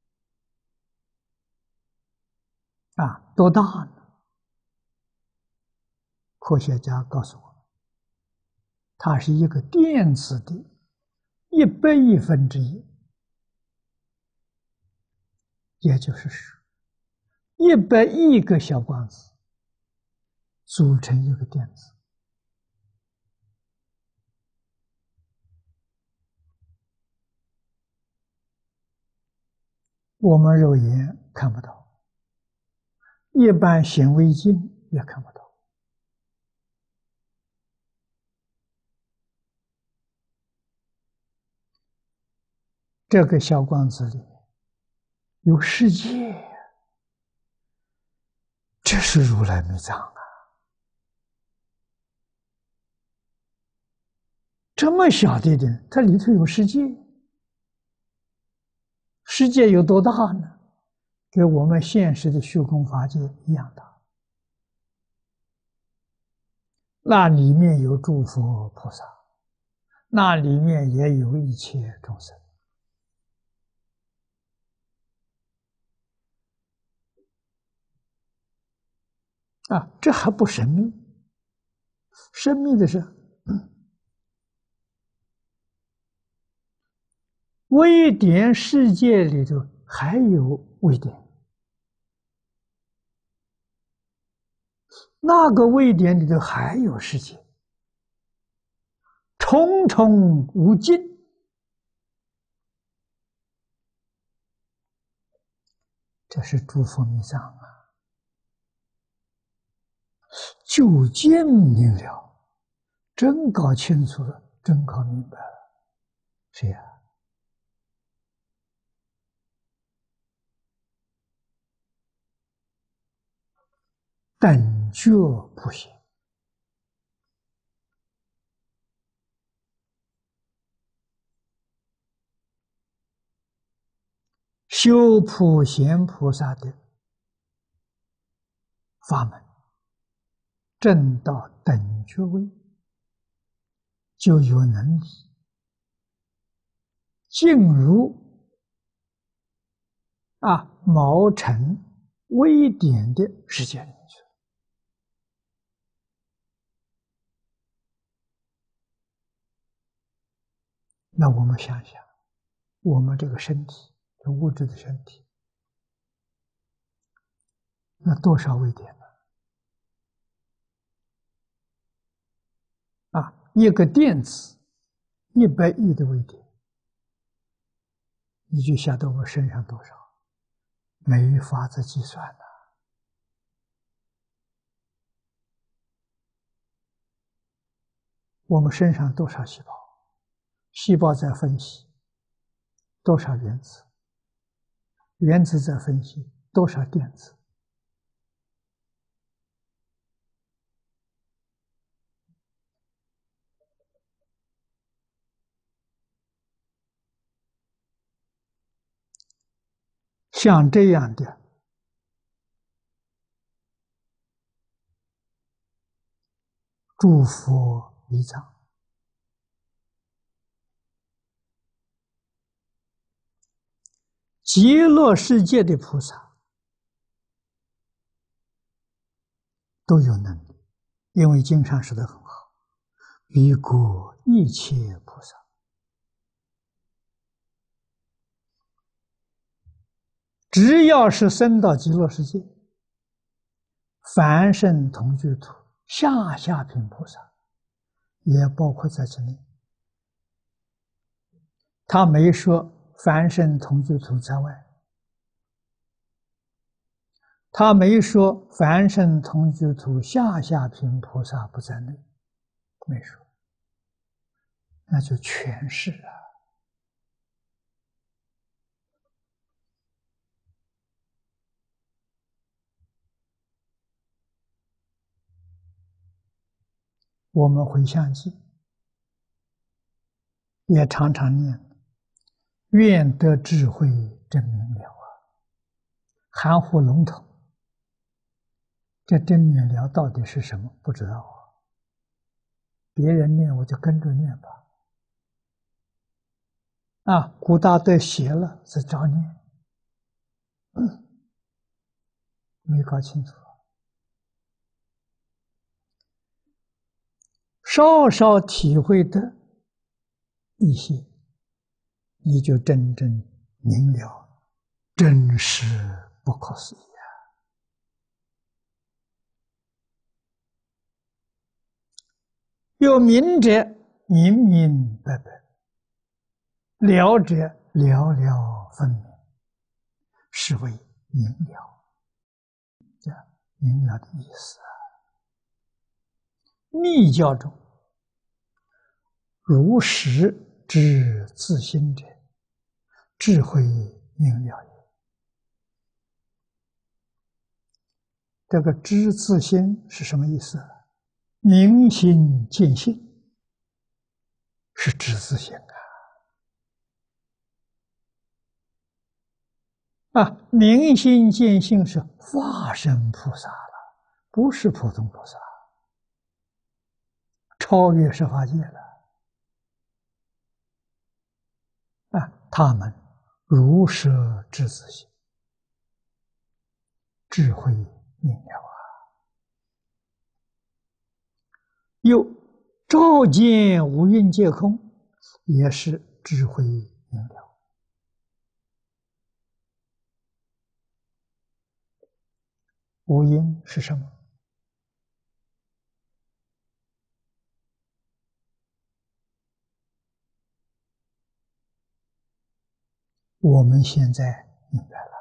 Speaker 1: 啊。多大呢？科学家告诉我，它是一个电子的100亿分之一，也就是说100亿个小光子组成一个电子。我们肉眼看不到，一般显微镜也看不到。这个小光子里有世界，这是如来密藏啊！这么小的点，它里头有世界，世界有多大呢？跟我们现实的虚空法界一样大。那里面有诸佛菩萨，那里面也有一切众生啊！这还不神秘？神秘的是，微点世界里头还有微点，那个微点里头还有世界，重重无尽。这是诸佛密藏啊，就见明了，真搞清楚了，真搞明白了。谁呀？等觉普贤，修普贤菩萨的法门，证到等觉位，就有能力进入毛尘微点的世界里面去。那我们想想，我们这个身体，这物质的身体，那多少微点呢？一个电子100亿的微点，你就晓得我身上多少，没法子计算了。我们身上多少细胞？细胞在分析多少原子，原子在分析多少电子。 像这样的诸佛礼藏，极乐世界的菩萨都有能力，因为经上说得很好，于过一切菩萨。只要是生到极乐世界，凡圣同居土、下下品菩萨也包括在这内。他没说凡圣同居土在外，他没说凡圣同居土下下品菩萨不在内，没说，那就全是啊。我们回向记也常常念，愿得智慧真明了啊，含糊笼统。这真明了到底是什么？不知道啊。别人念我就跟着念吧。啊，古大德写了是照念，没搞清楚。稍稍体会的一些，你就真正明了，真是不可思议啊！有明者明明白白，了者了了分明，是为明了。这明了的意思啊。密教中，如实知自心者，智慧明了也。这个知自心是什么意思？明心见性是知自性啊！明心见性是化身菩萨了，不是普通菩萨，超越十法界了啊！他们如实知自性，智慧明了啊！又照见五蕴皆空，也是智慧明了。五蕴是什么？我们现在明白了，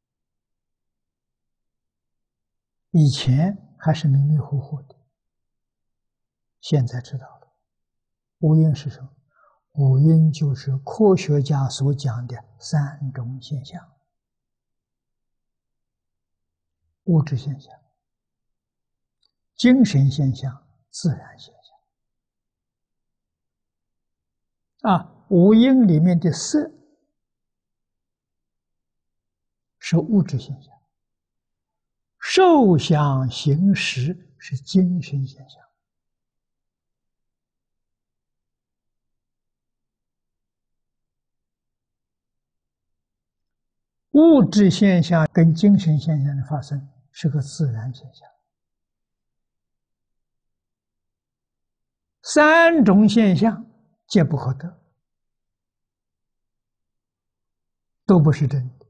Speaker 1: 以前还是迷迷糊糊的，现在知道了。五蕴是什么？五蕴就是科学家所讲的三种现象：物质现象、精神现象、自然现象。五蕴里面的色是物质现象，受想行识是精神现象。物质现象跟精神现象的发生是个自然现象，三种现象皆不可得，都不是真的。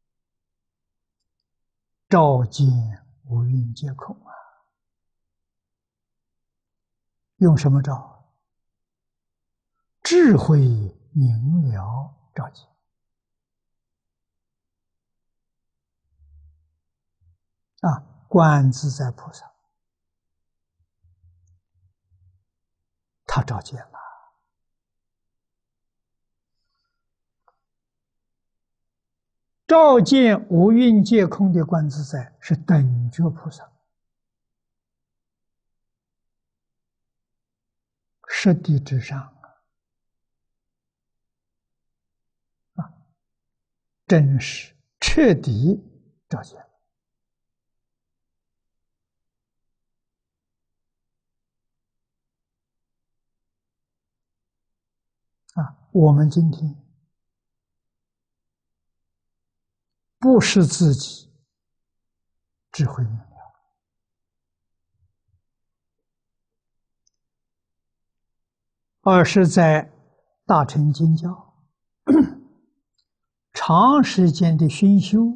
Speaker 1: 照见五蕴皆空啊！用什么照？智慧明了照见啊！观自在菩萨，他照见了。照见五蕴皆空的观自在是等觉菩萨，实地之上啊！真实彻底照见我们今天不是自己智慧明了，而是在大乘经教长时间的熏修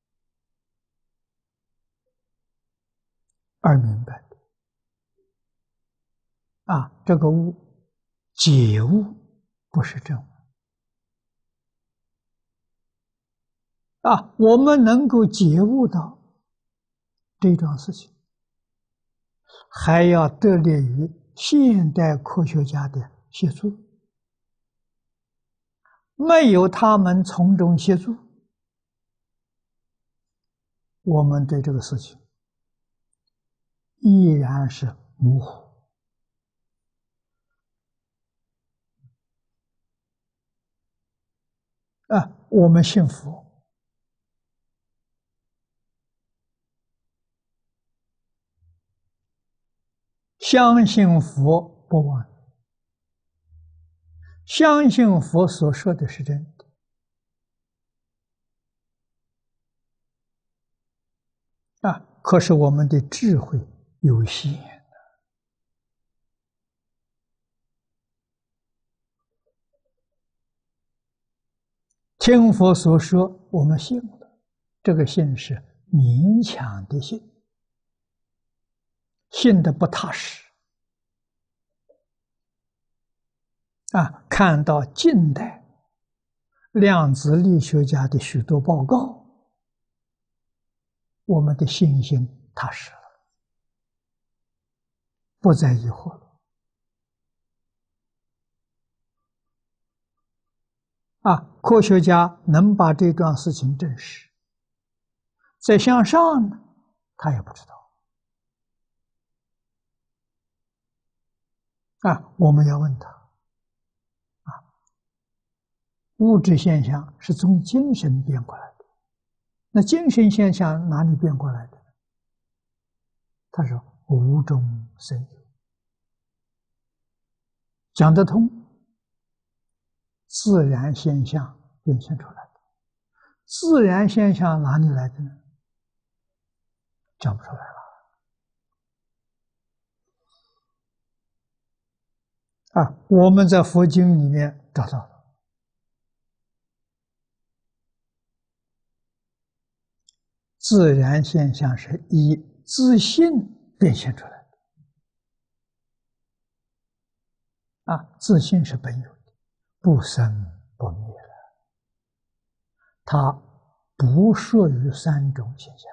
Speaker 1: 而明白的。这个悟，解悟不是证悟。我们能够解悟到这桩事情，还要得力于现代科学家的协助。没有他们从中协助，我们对这个事情依然是模糊。我们信佛，相信佛不忘，相信佛所说的是真的。可是我们的智慧有限，听佛所说，我们信了，这个信是勉强的信，信的不踏实。看到近代量子力学家的许多报告，我们的信心踏实了，不再疑惑了。科学家能把这段事情证实，再向上呢，他也不知道。我们要问他，物质现象是从精神变过来的，那精神现象哪里变过来的？他说无中生有，讲得通，自然现象变现出来的。自然现象哪里来的呢？讲不出来了。我们在佛经里面找到了，自然现象是以自信变现出来的。自信是本有的，不生不灭了，它不属于三种现象。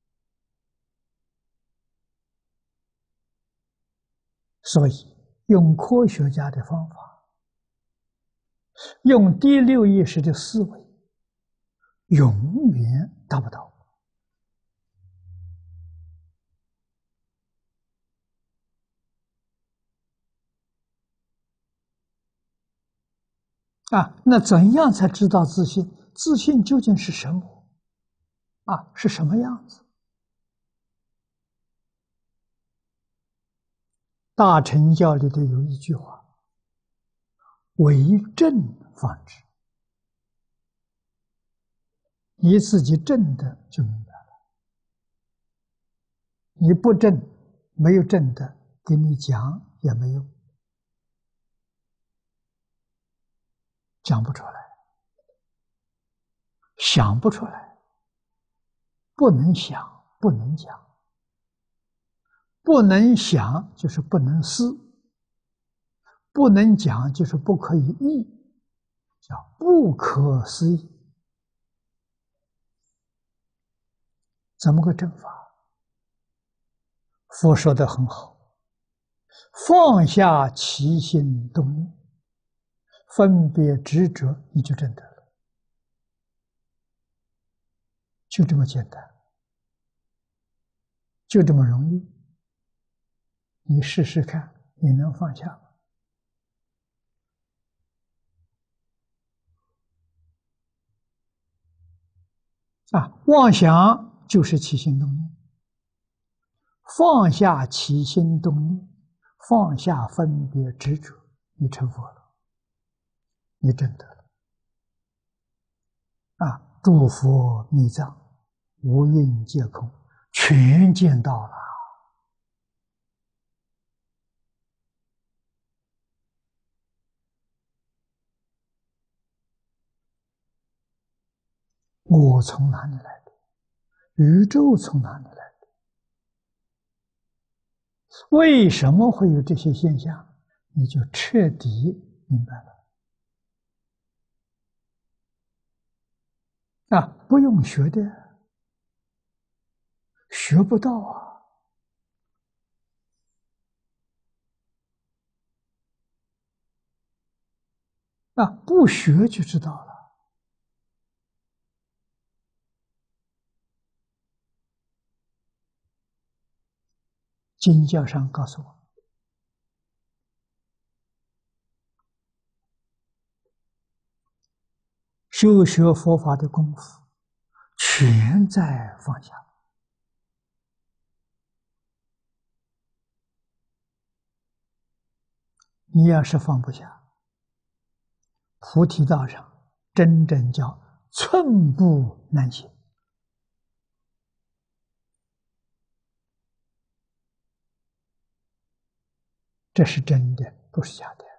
Speaker 1: 所以用科学家的方法，用第六意识的思维，永远达不到。那怎样才知道自信？自信究竟是什么？是什么样子？大乘教里头有一句话：“为正方知。”你自己正的就明白了，你不正，没有正的，给你讲也没用，讲不出来，想不出来，不能想，不能讲，不能想就是不能思，不能讲就是不可以议，叫不可思议。怎么个正法？佛说得很好，放下起心动念，分别执着，你就证得了，就这么简单，就这么容易。你试试看，你能放下吗？ 妄想就是起心动念，放下起心动念，放下分别执着，你成佛了，你证得了。诸佛密藏，无蕴皆空，全见到了。我从哪里来的？宇宙从哪里来的？为什么会有这些现象？你就彻底明白了。不用学的，学不到不学就知道了。经教上告诉我，修学佛法的功夫，全在放下。你要是放不下，菩提道上真正叫寸步难行。这是真的，不是假的。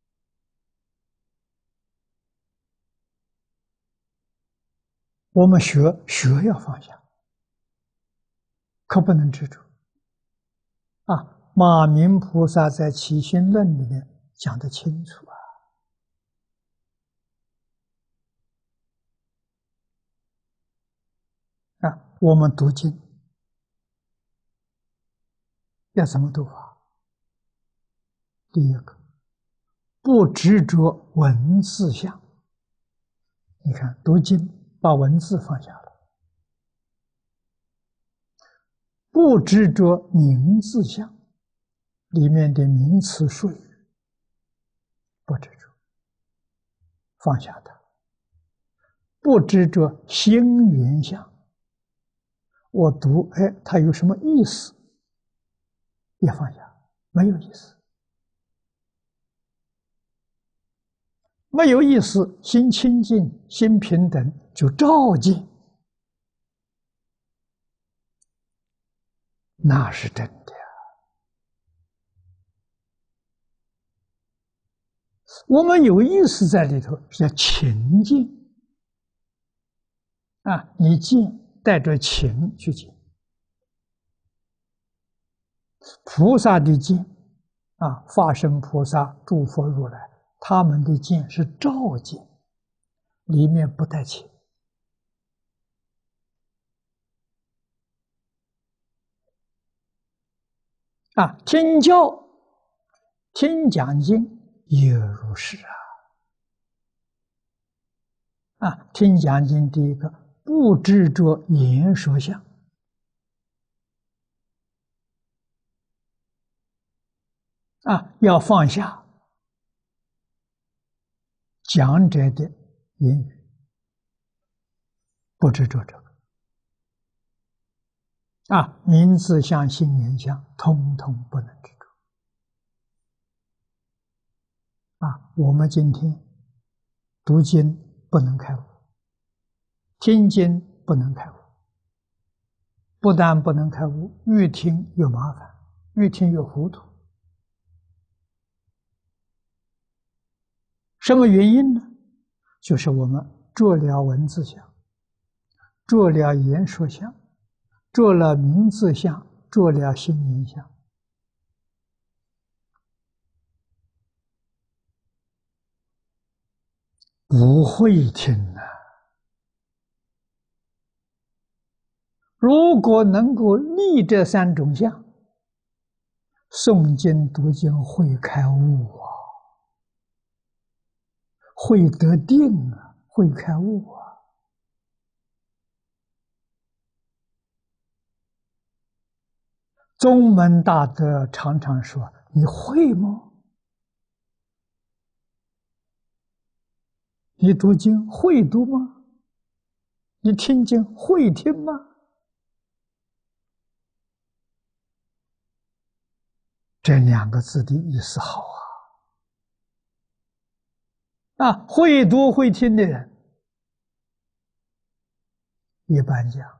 Speaker 1: 我们学要放下，可不能执着。马明菩萨在《起心论》里面讲得清楚我们读经要怎么读法？第一个，不执着文字相。你看，读经把文字放下了，不执着名字相，里面的名词术语不执着，放下它；不执着心缘相，我读，它有什么意思？也放下，没有意思，没有意思，心清净，心平等，就照见，那是真的。我们有意思在里头，是叫情见你见带着情去见。菩萨的见法身菩萨、诸佛如来，他们的见是照见，里面不带情。听教、听讲经也如是听讲经，第一个不执着言说相要放下讲者的言语，不执着这个名字相、心缘相，通通不能执着我们今天读经不能开悟，听经不能开悟，不但不能开悟，越听越麻烦，越听越糊涂。什么原因呢？就是我们着了文字相，着了言说相，着了名字相，着了心缘相。不会听如果能够立这三种相，诵经读经会开悟会得定会开悟宗门大德常常说：“你会吗？你读经会读吗？ 你听经会听吗？这两个字的意思好啊！会读会听的人，一般讲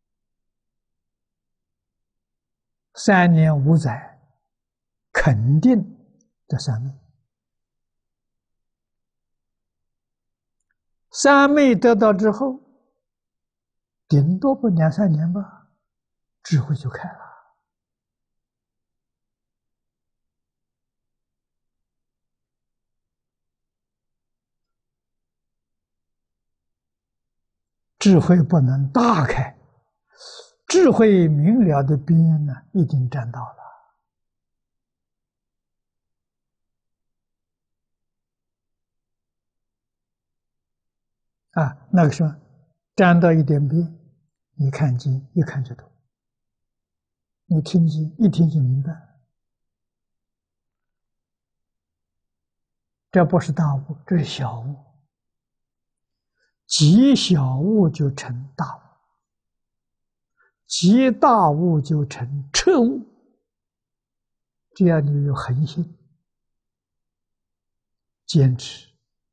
Speaker 1: 3年5载，肯定得三昧。三昧得到之后，顶多不2、3年吧，智慧就开了。智慧不能大开，智慧明了的边呢，一定占到了。那个时候沾到一点边，你看经一看就懂，你听经一听就明白，这不是大悟，这是小悟，极小悟就成大悟，极大悟就成彻悟，这样你有恒心，坚持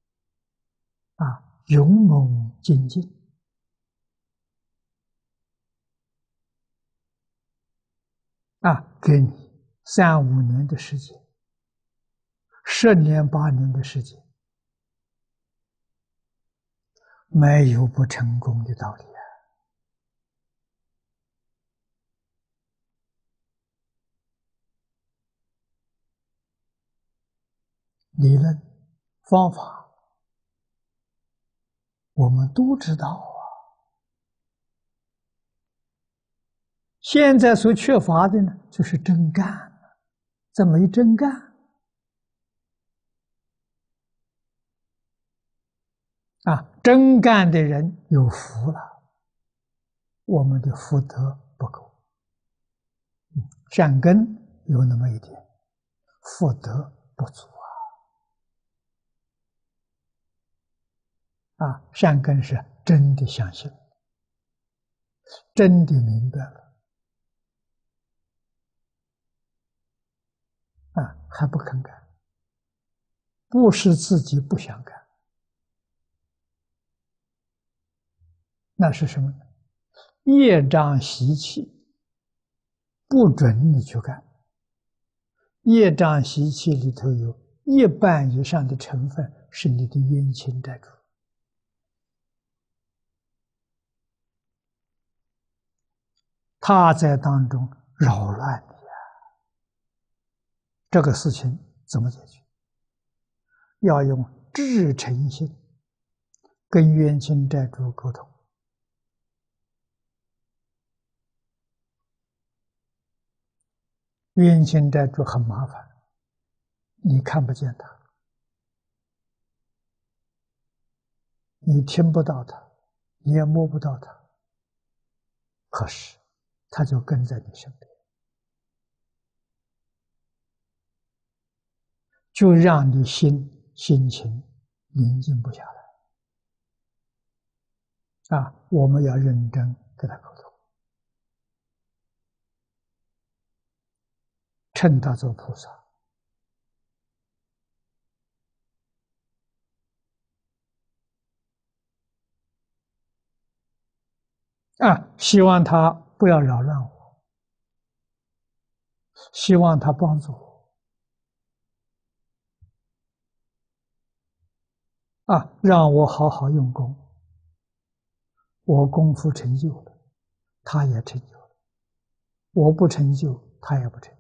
Speaker 1: 勇猛精进给你3、5年的时间，10年、8年的时间，没有不成功的道理理论、方法，我们都知道现在所缺乏的呢，就是真干。这没真干真干的人有福了，我们的福德不够，善根有那么一点，福德不足善根是真的相信，真的明白了还不肯改，不是自己不想改，那是什么呢？业障习气不准你去干，业障习气里头有1半以上的成分是你的冤亲债主，他在当中扰乱你这个事情怎么解决？要用至诚心跟冤亲债主沟通。冤亲债主很麻烦，你看不见他，你听不到他，你也摸不到他，可是他就跟在你身边，就让你心情宁静不下来我们要认真跟他沟通，称他做菩萨希望他不要扰乱我，希望他帮助我让我好好用功，我功夫成就了，他也成就了，我不成就，他也不成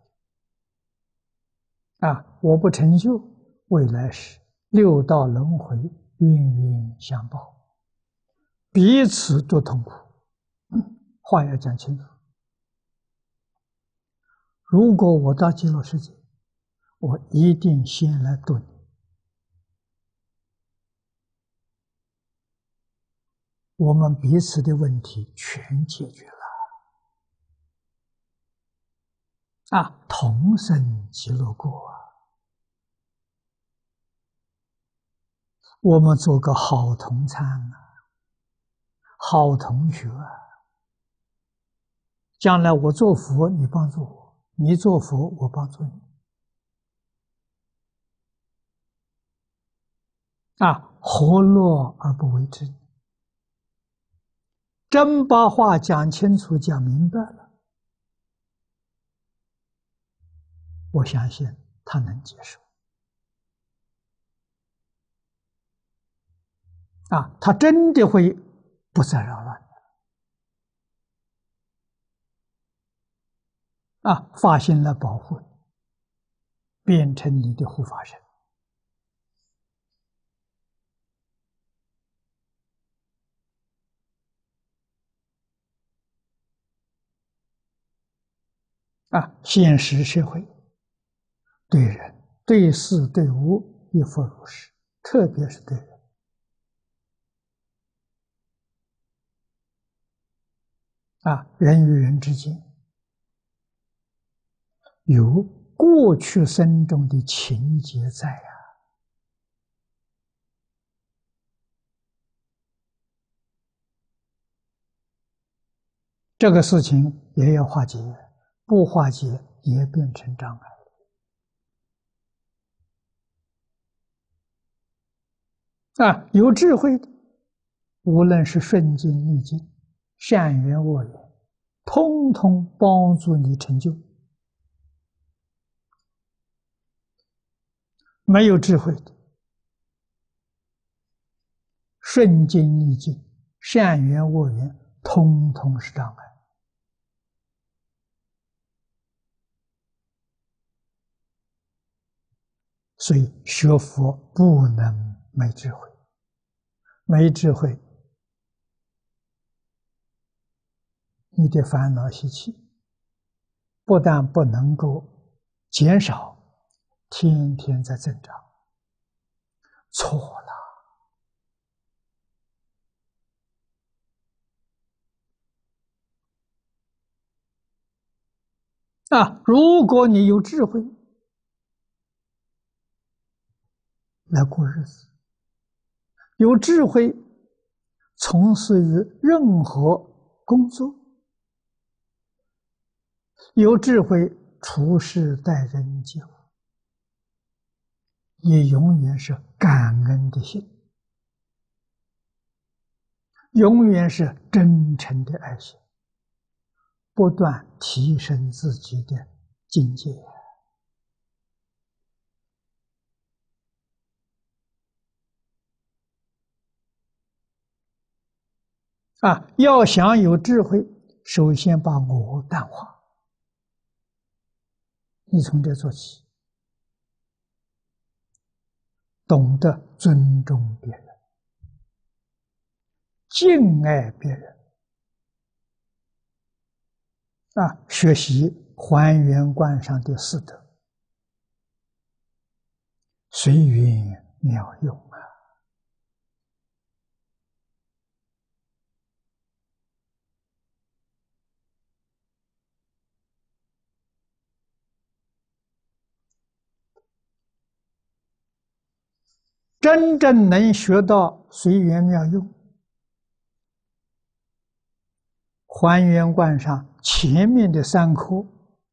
Speaker 1: 就我不成就，未来是6道轮回，冤冤相报，彼此都痛苦。话要讲清楚，如果我到极乐世界，我一定先来度你，我们彼此的问题全解决了同生极乐国我们做个好同参好同学啊！将来我做佛，你帮助我；你做佛，我帮助你。何乐而不为之？真把话讲清楚、讲明白了，我相信他能接受。他真的会不再扰乱发心来保护你，变成你的护法神。现实社会对人、对事、对物亦复如是，特别是对人。人与人之间有过去生中的情结在这个事情也要化解，不化解也变成障碍。有智慧的，无论是顺境逆境、善缘恶缘，通通帮助你成就。没有智慧的，顺境逆境、善缘恶缘，通通是障碍。所以学佛不能没智慧，没智慧，你的烦恼习气不但不能够减少，天天在增长。错了如果你有智慧来过日子，有智慧从事于任何工作，有智慧处事待人接物，也永远是感恩的心，永远是真诚的爱心，不断提升自己的境界。要想有智慧，首先把我淡化。你从这做起，懂得尊重别人，敬爱别人，学习还原观上的四德，随缘妙用真正能学到随缘妙用，还原观上前面的3科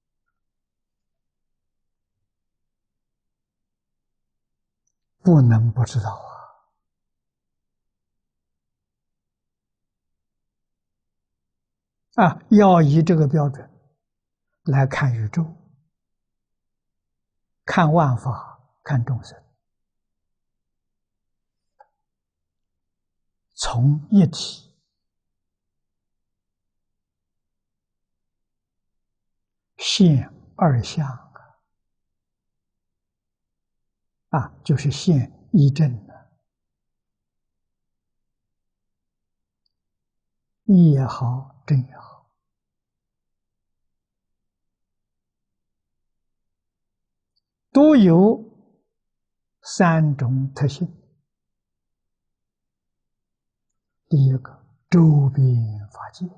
Speaker 1: 不能不知道要以这个标准来看宇宙，看万法，看众生，从一体现二相就是现一正义也好，正也好，都有3种特性。第一个，周边法界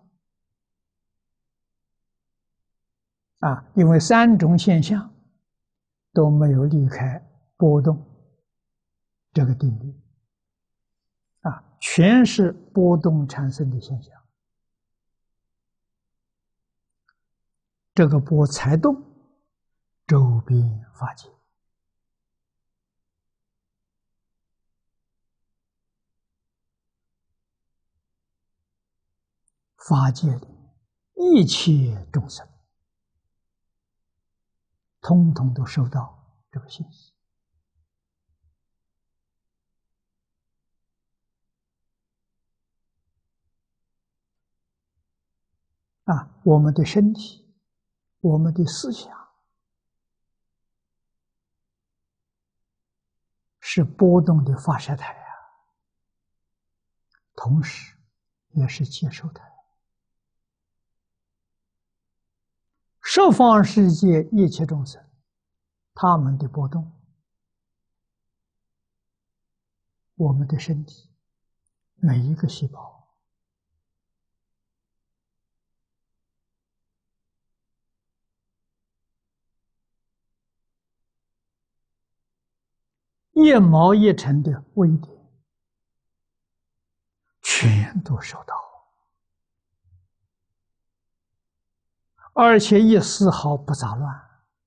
Speaker 1: 因为3种现象都没有离开波动这个定律全是波动产生的现象。这个波才动，周边法界。法界里一切众生，通通都收到这个信息。我们的身体，我们的思想，是波动的发射台同时也是接收台。十方世界一切众生，他们的波动，我们的身体每一个细胞，一毛一尘的微点，全都收到，而且一丝毫不杂乱。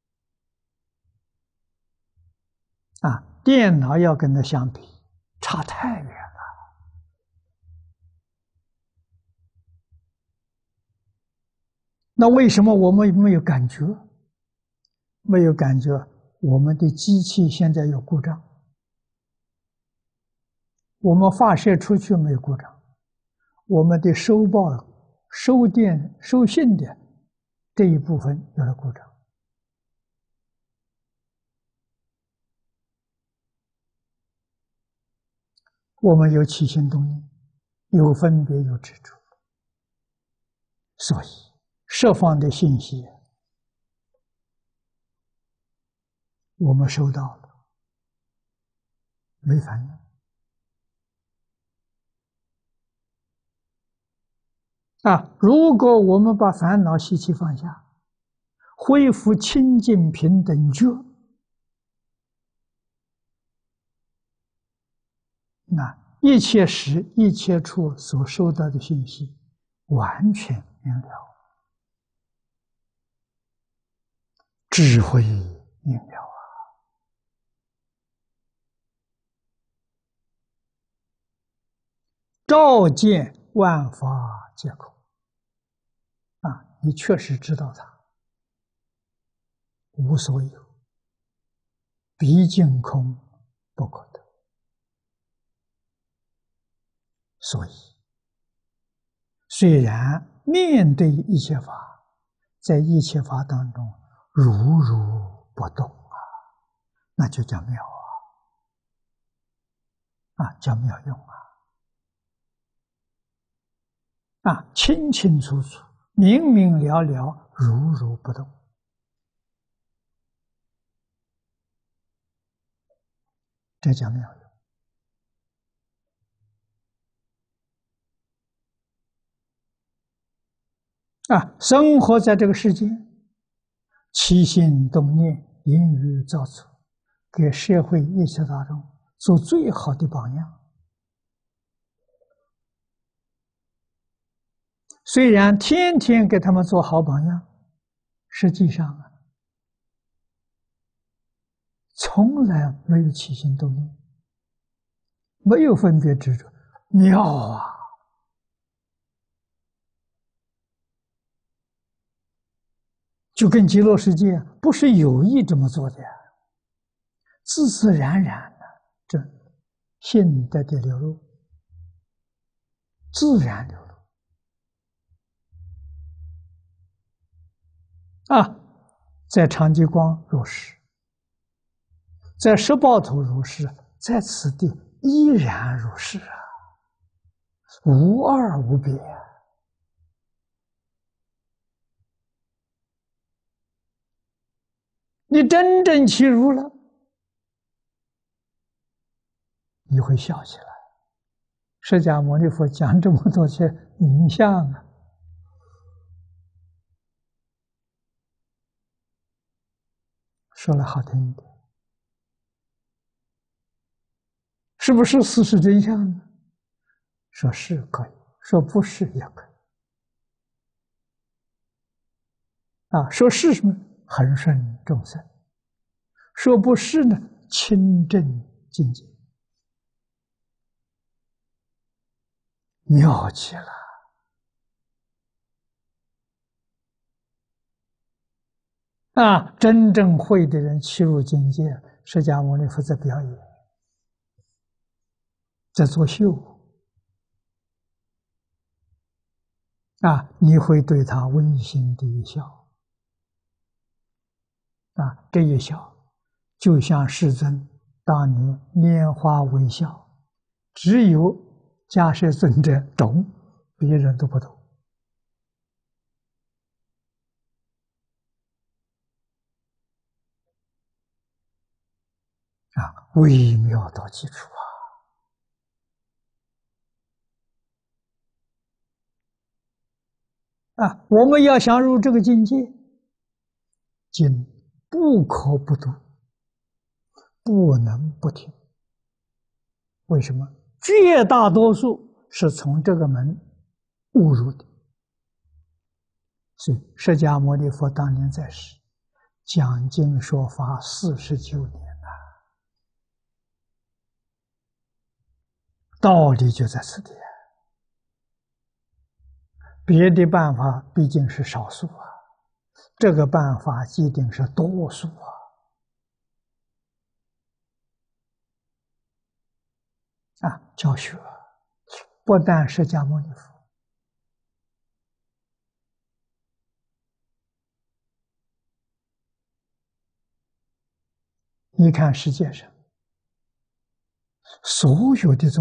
Speaker 1: 电脑要跟它相比，差太远了。那为什么我们没有感觉？没有感觉，我们的机器现在有故障。我们发射出去没有故障，我们的收报、收电、收信的这一部分有了故障。我们有起心动念，有分别，有执着，所以十方的信息我们收到了，没反应。如果我们把烦恼习气放下，恢复清净平等觉，那一切时一切处所收到的信息完全明了，智慧明了照见万法皆空。你确实知道它无所有，毕竟空不可得。所以虽然面对一切法，在一切法当中如如不动那就叫妙叫妙用清清楚楚，明明了了，如如不动，这叫妙用。生活在这个世界，起心动念，言语造作，给社会一切大众做最好的榜样。虽然天天给他们做好榜样，实际上从来没有起心动念，没有分别执着，妙就跟极乐世界不是有意这么做的自自然然的，这性德的流露，自然流露在长吉光如是，在十报图如是，在此地依然如是无二无别你真正起入了，你会笑起来。释迦牟尼佛讲这么多些名相说了好听一点，是不是事实真相呢？ 说是可以，说不是也可以。说是什么？恒顺众生。说不是呢？清正境界。妙极了。真正会的人契入境界，释迦牟尼佛在表演，在作秀。你会对他温馨的一笑。这一笑，就像世尊当年拈花微笑，只有迦叶尊者懂，别人都不懂。微妙到极处我们要想入这个境界，经不可不读，不能不听。为什么？绝大多数是从这个门误入的。所以释迦牟尼佛当年在世，讲经说法49年了，道理就在此地。别的办法毕竟是少数这个办法一定是多数教学不但释迦牟尼佛，你看世界上所有的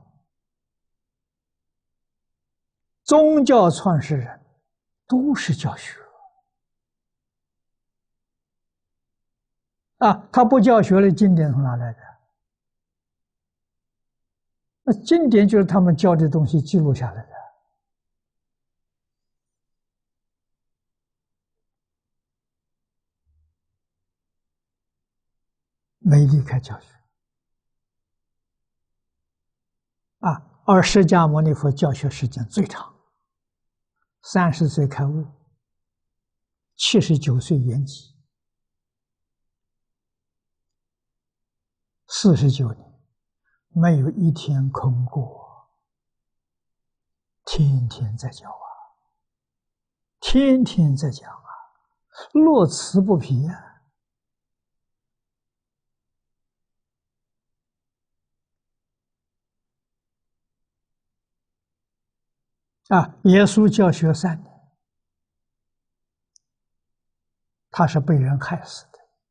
Speaker 1: 宗教创始人都是教学他不教学了，经典从哪来的？那经典就是他们教的东西记录下来的，没离开教学而释迦牟尼佛教学时间最长，30岁开悟，79岁圆寂，49年，没有一天空过，天天在教天天在讲乐此不疲耶稣教学3年，他是被人害死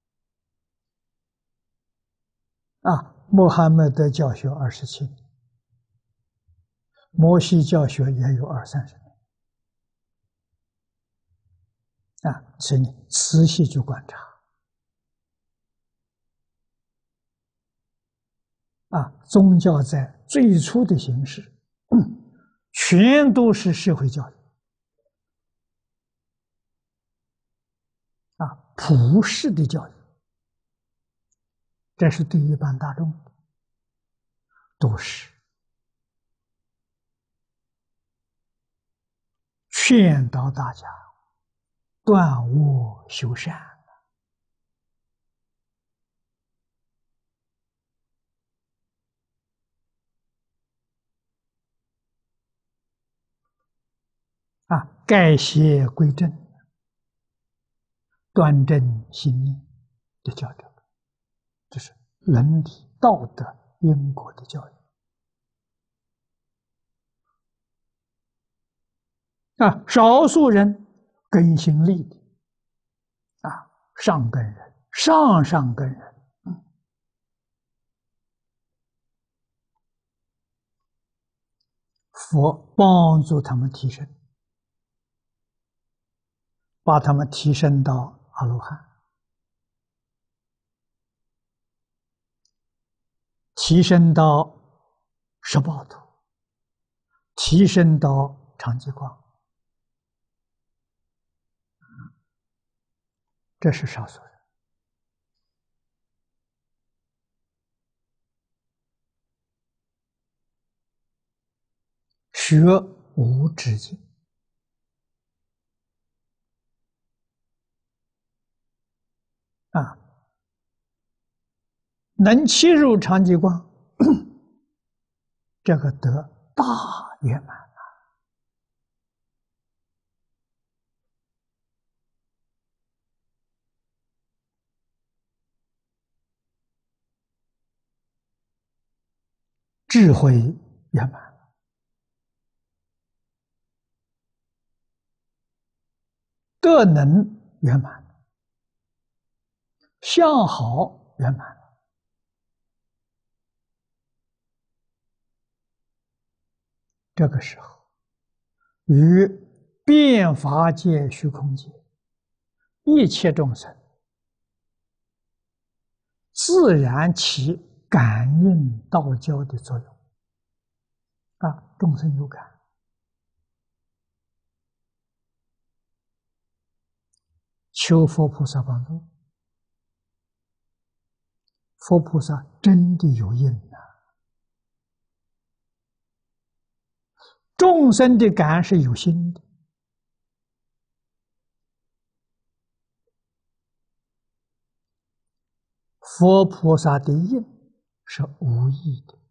Speaker 1: 的穆罕默德教学27年，摩西教学也有20-30年所以你仔细去观察宗教在最初的形式全都是社会教育普世的教育，这是对一般大众的，都是劝导大家断恶修善改邪归正，端正心念的教育，这是伦理道德因果的教育少数人根性利的上根人、上根人佛帮助他们提升，把他们提升到阿罗汉，提升到十报图，提升到长寂光，这是少数人学无止境啊，能契入常寂光，这个得大圆满。智慧圆满，德能圆满，相好圆满。这个时候，与变法界、虚空界一切众生，自然起感应道交的作用。啊，众生有感，求佛菩萨帮助。佛菩萨真的有应啊！众生的感是有心的，佛菩萨的应是无意的。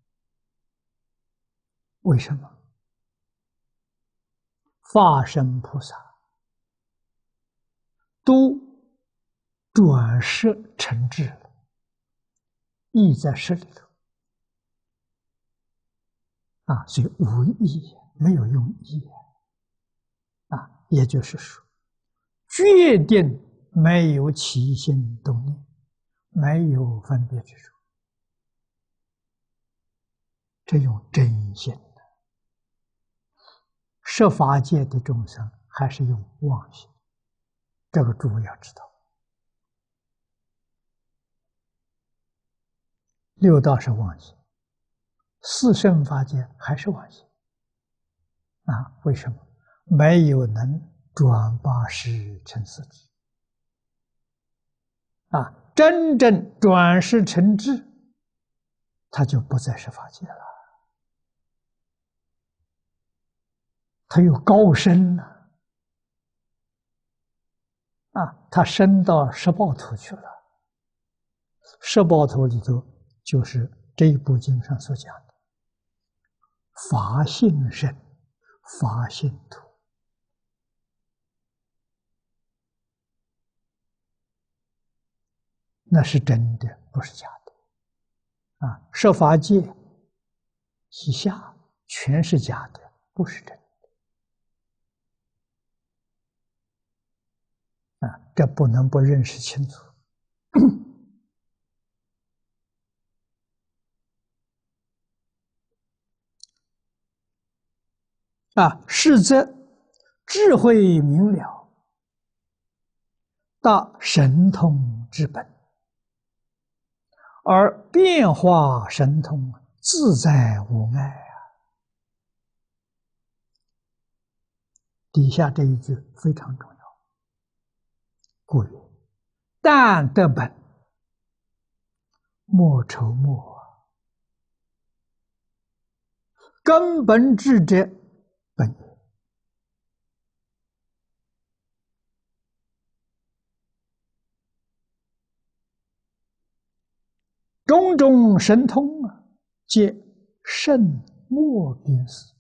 Speaker 1: 为什么？法身菩萨都转识成智了，意在识里头啊，所以无意，没有用意啊，也就是说，决定没有起心动念，没有分别之处，这用真心的。设法界的众生还是用妄心，这个诸位要知道。六道是妄心，四圣法界还是妄心啊？为什么？没有能转八识成四智啊！真正转识成智，他就不再是法界了，他有高升了啊！他升到十报土去了。十报土里头就是这一部经上所讲的法性身、法性土。那是真的，不是假的啊！设法界以下全是假的，不是真的啊！这不能不认识清楚。啊，是则智慧明了，达神通之本，而变化神通自在无碍啊！底下这一句非常重要，故曰：但得本，莫愁莫啊！根本智者本也。种种神通啊，皆圣莫边事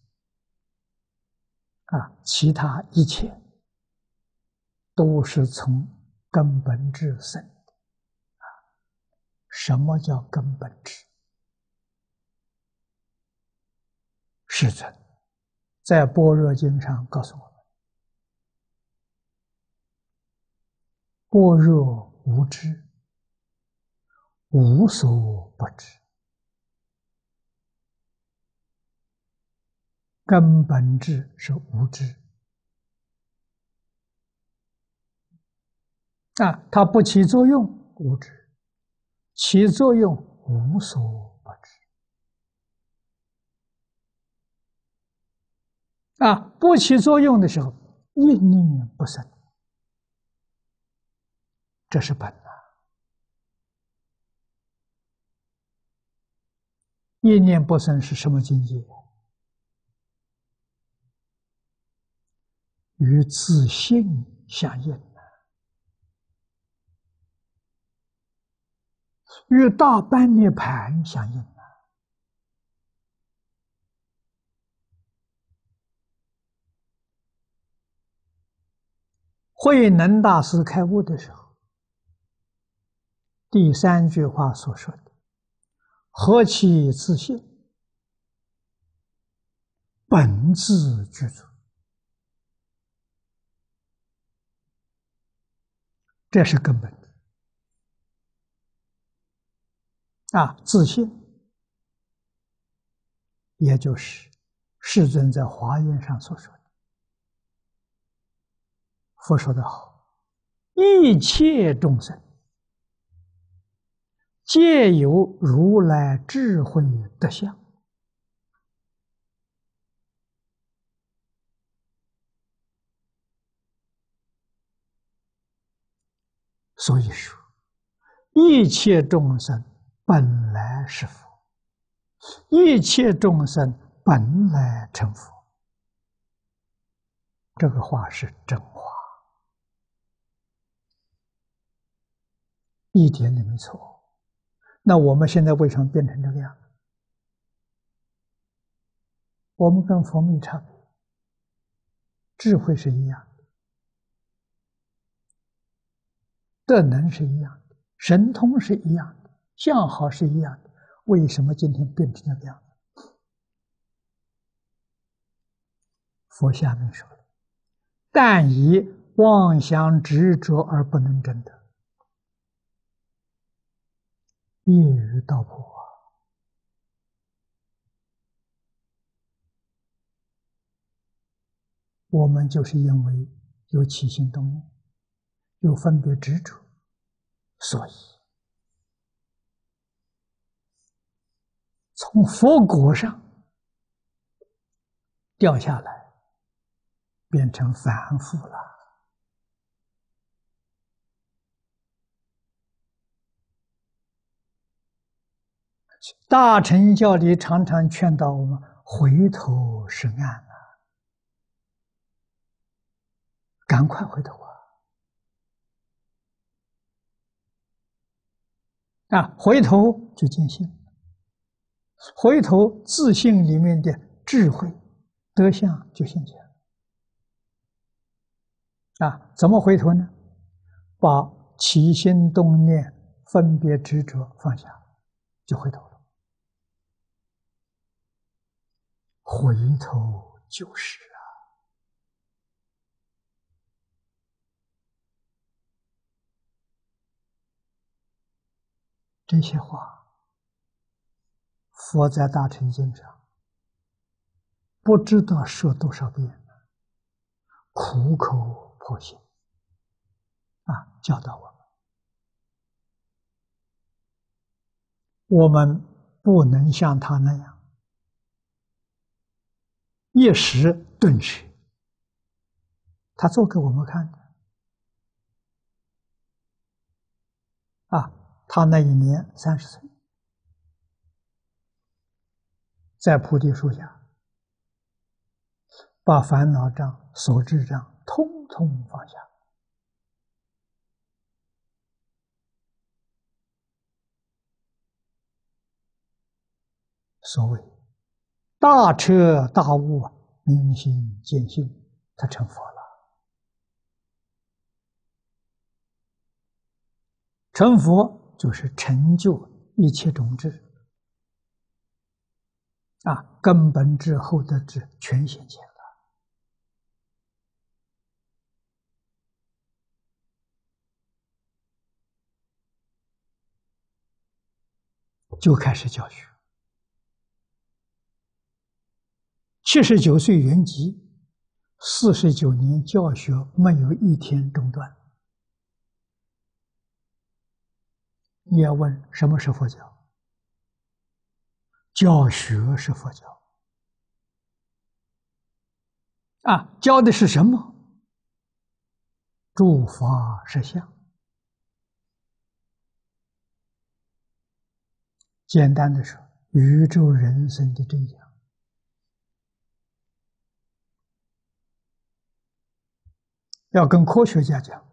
Speaker 1: 啊，其他一切都是从根本智生的啊。什么叫根本智？世尊在《般若经》上告诉我们：般若无知，无所不知。根本智是无知啊，它不起作用，无知；起作用，无所不知啊。不起作用的时候，一念不生，这是本啊。一念不生是什么境界？ 与自性相应，与大般涅盘相应。慧能大师开悟的时候，第3句话所说的“何其自性，本自具足”，这是根本的自性，也就是世尊在华严上所说的。佛说得好，一切众生皆有如来智慧德相。所以说，一切众生本来是佛，一切众生本来成佛。这个话是真话，一点都没错。那我们现在为什么变成这个样子？我们跟佛没差别，智慧是一样的，德能是一样的，神通是一样的，相好是一样的，为什么今天变成这个样子？佛下面说了：“但以妄想执着而不能证得，业余道破。”我们就是因为有起心动念，有分别执着，所以从佛果上掉下来，变成凡夫了。大乘教里常常劝导我们回头是岸赶快回头回头就见性，回头自性里面的智慧德相就现前怎么回头呢？把起心动念分别执着放下，就回头了。回头就是这些话，佛在大乘经上不知道说多少遍，苦口婆心教导我们。我们不能像他那样一时顿学，他做给我们看的他那一年30岁，在菩提树下，把烦恼障、所知障通通放下。所谓大彻大悟，明心见性，他成佛了。成佛就是成就一切种智根本智、后得智全显现了，就开始教学。79岁圆寂，49年教学没有一天中断。你要问什么是佛教？教学是佛教教的是什么？诸法实相。简单的说，宇宙人生的真相。 要跟科学家讲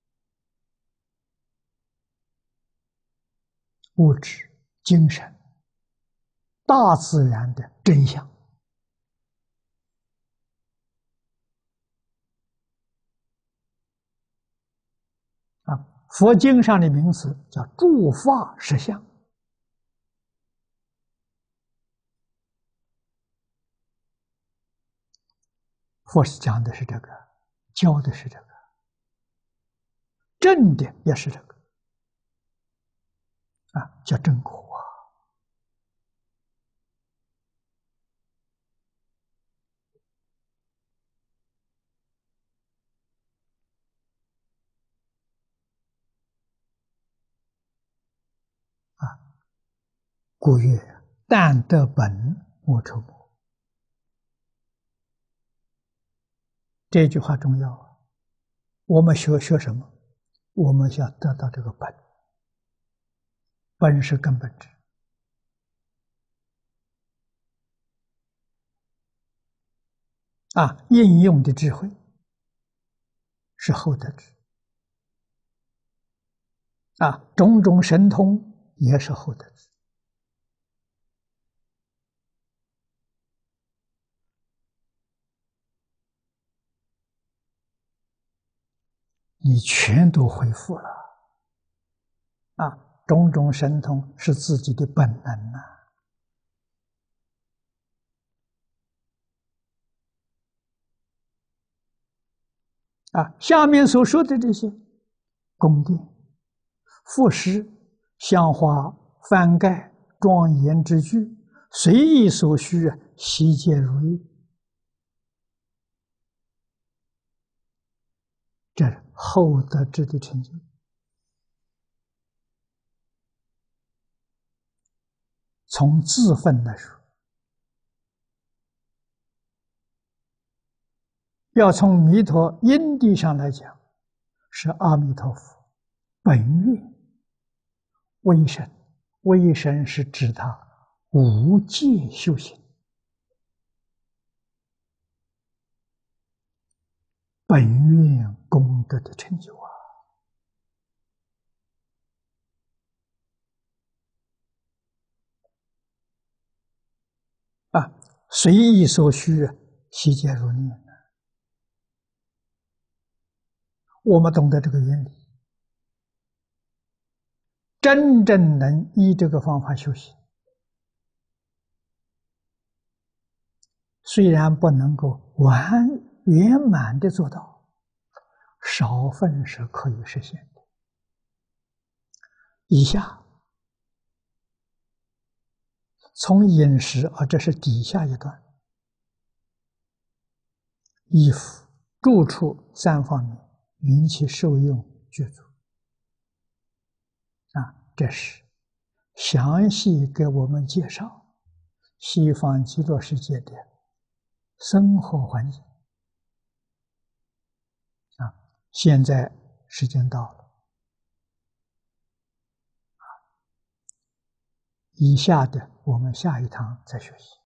Speaker 1: 物质、精神、大自然的真相。佛经上的名词叫诸法实相。佛是讲的是这个，教的是这个，证的也是这个，叫正果故曰：但得本，莫愁魔。这句话重要啊！我们学什么？我们想得到这个本，本是根本智应用的智慧是后得智种种神通也是后得智。你全都恢复了种种神通是自己的本能下面所说的这些宫殿、赋诗、香花、幡盖、庄严之具，随意所需，悉皆如意。这是后得智的成就。从自分来说，要从弥陀因地上来讲，是阿弥陀佛本愿威神，威神是指他无戒修行，本愿功德的成就随意所需，悉皆如念。我们懂得这个原理，真正能依这个方法修行，虽然不能够圆满的做到，少分是可以实现的。以下从饮食这是底下一段，衣服、住处三方面，云其受用具足这是详细给我们介绍西方极乐世界的生活环境现在时间到了以下的我们下一堂再学习。